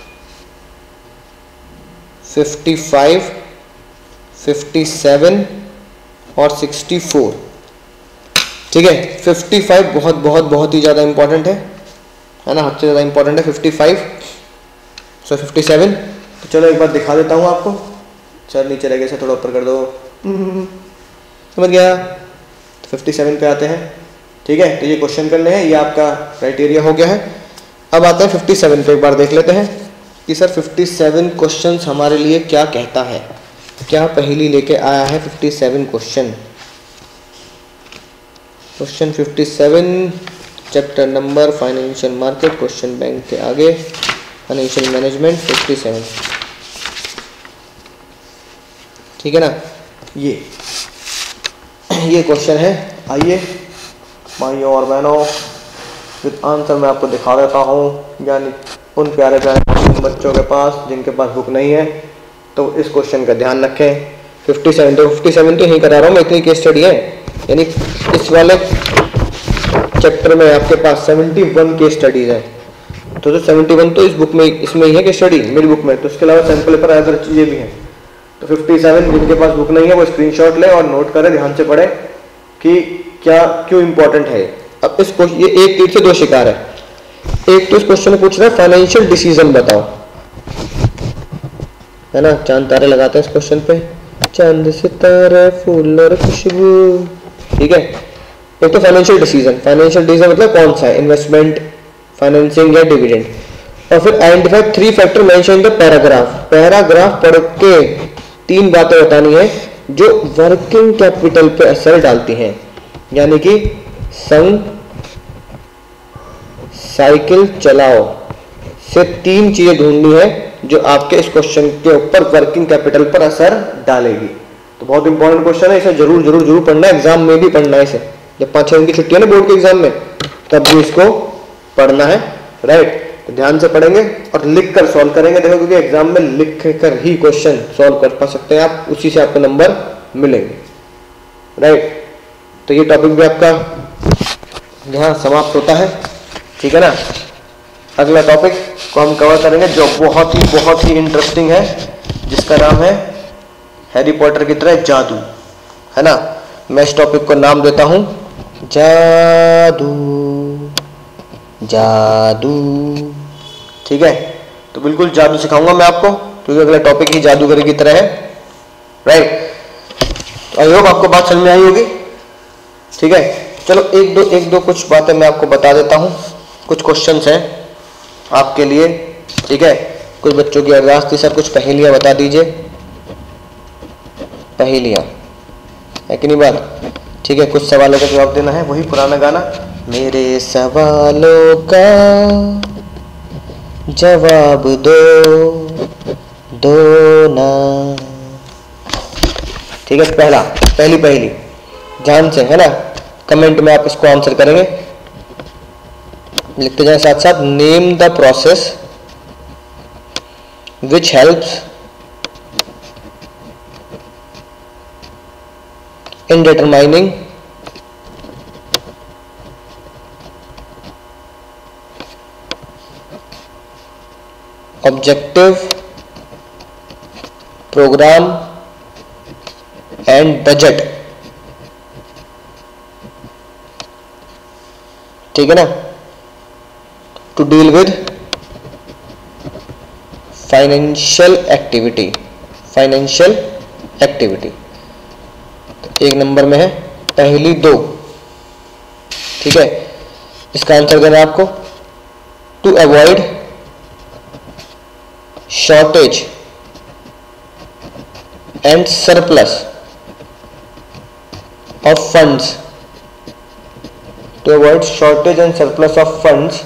[SPEAKER 1] fifty five, fifty seven और सिक्सटी फोर, ठीक है। फिफ्टी फाइव बहुत बहुत बहुत ही ज़्यादा इंपॉर्टेंट है, है ना, सबसे ज़्यादा इंपॉर्टेंट है fifty five, so fifty seven. तो चलो एक बार दिखा देता हूँ आपको, सर नीचे रह गया, सर थोड़ा ऊपर कर दो, समझ गया। तो फिफ्टी सेवन पे आते हैं, ठीक है। तो ये क्वेश्चन करने हैं, ये आपका क्राइटेरिया हो गया है। अब आते हैं फिफ्टी सेवन पे, एक बार देख लेते हैं कि सर फिफ्टी सेवन क्वेश्चंस हमारे लिए क्या कहता है, क्या पहेली लेके आया है fifty seven question. Question fifty seven, chapter number financial market, question bank के आगे फाइनेंशियल मैनेजमेंट फिफ्टी सेवन, ठीक है ना। ये ये क्वेश्चन है, आइए भाइयों और बहनों, विद आंसर मैं आपको दिखा देता हूँ, यानी उन प्यारे प्यारे बच्चों के पास जिनके पास बुक नहीं है तो इस क्वेश्चन का ध्यान रखें। फिफ्टी सेवन तो फिफ्टी सेवन तो यहीं करा रहा हूँ मैं, इतनी केस स्टडी है, यानी इस वाले चैप्टर में आपके पास सेवेंटी वन केस स्टडीज है। तो जो सेवेंटी वन तो इस बुक में, इसमें ही है केस स्टडी मेरी बुक में, तो इसके अलावा सैंपल पेपर अदर चीज़ें भी हैं। तो फिफ्टी सेवन जिनके पास बुक नहीं है वो स्क्रीनशॉट ले और नोट करे, ध्यान से पढ़े, कि क्या क्यों इंपॉर्टेंट है। अब इस ये एक तीर से दो शिकार है। एक तो इस क्वेश्चन में पूछ रहा है फाइनेंशियल डिसीजन बताओ, है ना। चांद तारे लगाते हैं इस क्वेश्चन पे, चांद सितारे फूल और खुशबू, ठीक है। एक तो फाइनेंशियल डिसीजन, फाइनेंशियल डिसीजन मतलब कौन सा है, इन्वेस्टमेंट, फाइनेंसिंग या डिविडेंड। और फिर identify three factor mention in the paragraph. Paragraph पढ़ के तीन बातें बतानी है जो वर्किंग कैपिटल पे असर डालती हैं, यानी कि संग, साइकिल चलाओ से तीन चीजें ढूंढनी है जो आपके इस क्वेश्चन के ऊपर वर्किंग कैपिटल पर असर डालेगी। तो बहुत इंपॉर्टेंट क्वेश्चन है, इसे जरूर जरूर जरूर पढ़ना है, एग्जाम में भी पढ़ना है इसे। जब पाँच छह दिन की छुट्टी है ना बोर्ड के एग्जाम में, तब भी इसको पढ़ना है, राइट। तो ध्यान से पढ़ेंगे और लिख कर सॉल्व करेंगे, देखो, क्योंकि एग्जाम में लिख कर ही क्वेश्चन सॉल्व कर पा सकते हैं आप, उसी से आपको नंबर मिलेंगे, राइट। तो ये टॉपिक भी आपका यहाँ समाप्त होता है, ठीक है ना। अगला टॉपिक को हम कवर करेंगे जो बहुत ही बहुत ही इंटरेस्टिंग है, जिसका नाम है हैरी पॉटर की तरह जादू, है ना। मैं इस टॉपिक को नाम देता हूं जादू, जादू, ठीक है। तो बिल्कुल जादू सिखाऊंगा मैं आपको, क्योंकि अगला टॉपिक ही जादूगरी की तरह है, राइट। तो आई होप आपको बात समझ में आई होगी, ठीक है। चलो एक दो एक दो कुछ बातें मैं आपको बता देता हूं, कुछ क्वेश्चंस हैं आपके लिए, ठीक है। कुछ बच्चों की अरदास थी, सर कुछ पहेलियां बता दीजिए। पहेलियां है कि नहीं बात, ठीक है। कुछ सवालों का जवाब देना है, वही पुराना गाना, मेरे सवालों का जवाब दो दो ना, ठीक है। पहला पहली पहेली ध्यान से, है ना। कमेंट में आप इसको आंसर करेंगे, लिखते जाएं साथ साथ। Name the process which helps in determining objective, program and budget, ठीक है ना। To deal with financial activity, financial activity एक नंबर में है, पहली दो, ठीक है। इसका आंसर देना है आपको। To avoid shortage and surplus of funds, to avoid shortage and surplus of funds,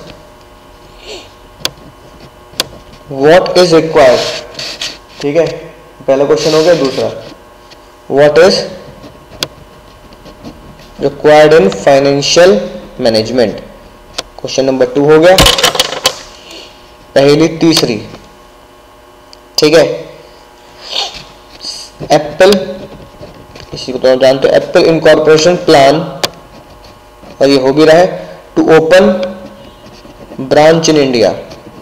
[SPEAKER 1] what is required, ठीक है। पहला क्वेश्चन हो गया। दूसरा, what is required in financial management, question number two हो गया। पहली तीसरी, ठीक है। एप्पल, इसी को तो आप जानते हो, एप्पल इनकॉर्पोरेशन प्लान, और ये हो भी रहा है, to open branch in India,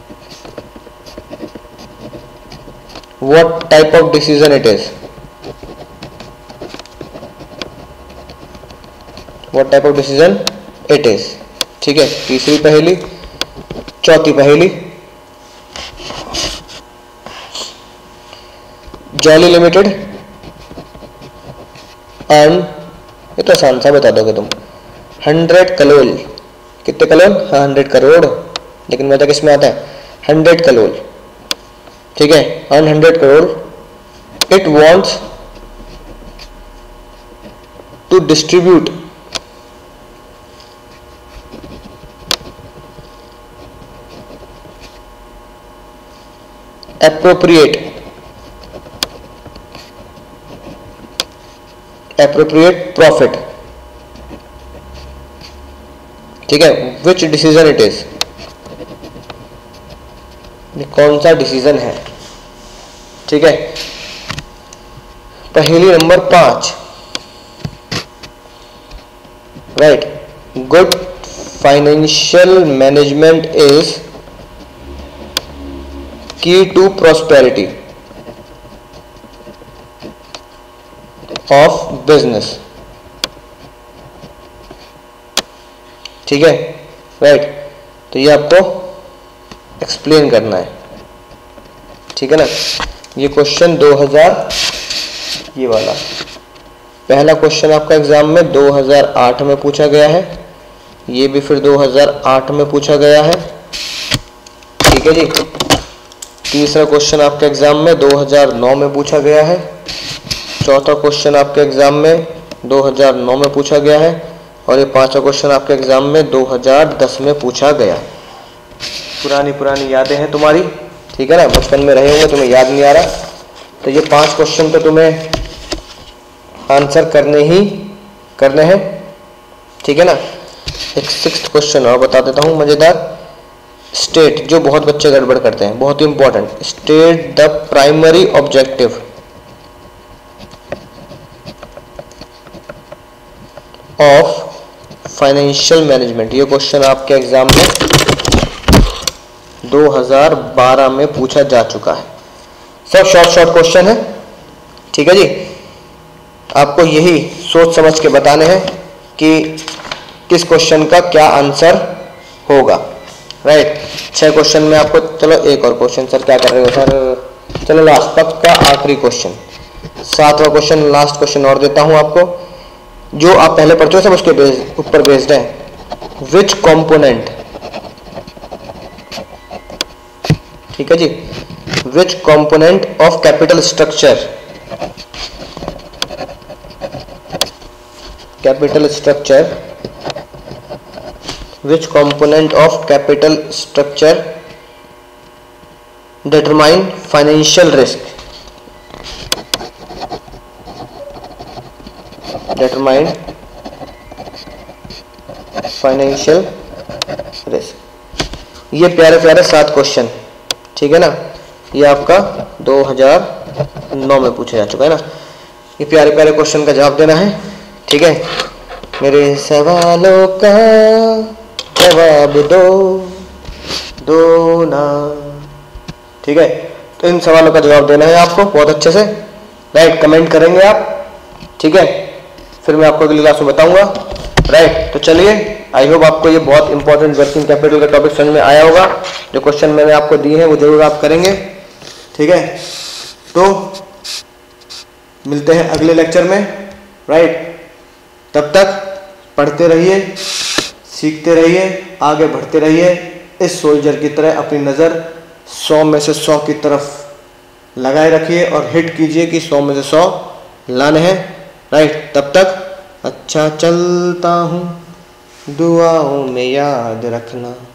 [SPEAKER 1] what type of decision it is, what type of decision it is, ठीक है। तीसरी पहेली। चौथी पहेली, जॉली लिमिटेड अर्न, ये तो आसान सा बता दोगे तुम, हंड्रेड करोड़, कितने करोड़, हाँ हंड्रेड करोड़, लेकिन मजा किस में आता है, हंड्रेड करोड़, ठीक है। Earn hundred crore, it wants to distribute appropriate appropriate profit, ठीक है। which decision it is, ये कौन सा डिसीजन है, ठीक है। पहेली नंबर पांच, right. Good financial management is key to prosperity of business, ठीक है, राइट। तो ये आपको एक्सप्लेन करना है, ठीक है ना। ये क्वेश्चन दो हज़ार, ये वाला पहला क्वेश्चन आपका एग्जाम में दो हज़ार आठ में पूछा गया है, ये भी फिर दो हज़ार आठ में पूछा गया है, ठीक है जी। तीसरा क्वेश्चन आपके एग्जाम में दो हज़ार नौ में पूछा गया है, चौथा क्वेश्चन आपके एग्जाम में दो हज़ार नौ में पूछा गया है, और ये पांचवा क्वेश्चन आपके एग्जाम में दो हज़ार दस में पूछा गया। पुरानी पुरानी यादें हैं तुम्हारी, ठीक है ना, बचपन में रहे होंगे, तुम्हें याद नहीं आ रहा। तो ये पांच क्वेश्चन तो तुम्हें आंसर करने ही करने हैं, ठीक है ना। एक सिक्स्थ क्वेश्चन और बता देता हूँ मजेदार। स्टेट, जो बहुत बच्चे गड़बड़ करते हैं, बहुत ही important. State the primary objective of financial management. ये क्वेश्चन आपके एग्जाम में दो हज़ार बारह में पूछा जा चुका है। सब शॉर्ट शॉर्ट क्वेश्चन है, ठीक है जी। आपको यही सोच समझ के बताने हैं कि किस क्वेश्चन का क्या आंसर होगा, राइट। छह क्वेश्चन में आपको, चलो एक और क्वेश्चन, सर क्या कर रहे हो सर, चलो लास्ट तक का आखिरी क्वेश्चन, सातवां क्वेश्चन, लास्ट क्वेश्चन और देता हूं आपको, जो आप पहले पढ़ते हो सब उसके बेस ऊपर बेस्ड है। विच कंपोनेंट, ठीक है जी, which component of capital structure, capital structure which component of capital structure determine financial risk, determine financial risk। ये प्यारे प्यारे सात क्वेश्चन, ठीक है ना, ये आपका दो हज़ार नौ में पूछा जा चुका है ना। ये प्यारे प्यारे क्वेश्चन का जवाब देना है, ठीक है। मेरे सवालों का जवाब दो दो ना, ठीक है। तो इन सवालों का जवाब देना है आपको बहुत अच्छे से, राइट। कमेंट करेंगे आप, ठीक है, फिर मैं आपको अगली क्लास में बताऊंगा, राइट। तो चलिए, आई होप आपको ये बहुत इंपॉर्टेंट वर्किंग कैपिटल का टॉपिक समझ में आया होगा। जो क्वेश्चन मैंने आपको दिए हैं वो जरूर आप करेंगे, ठीक है। तो मिलते हैं अगले लेक्चर में, राइट। तब तक पढ़ते रहिए, सीखते रहिए, आगे बढ़ते रहिए। इस सोल्जर की तरह अपनी नज़र सौ में से सौ की तरफ लगाए रखिए और हिट कीजिए कि सौ में से सौ लाने हैं, राइट। तब तक अच्छा चलता हूँ, दुआओं में याद रखना।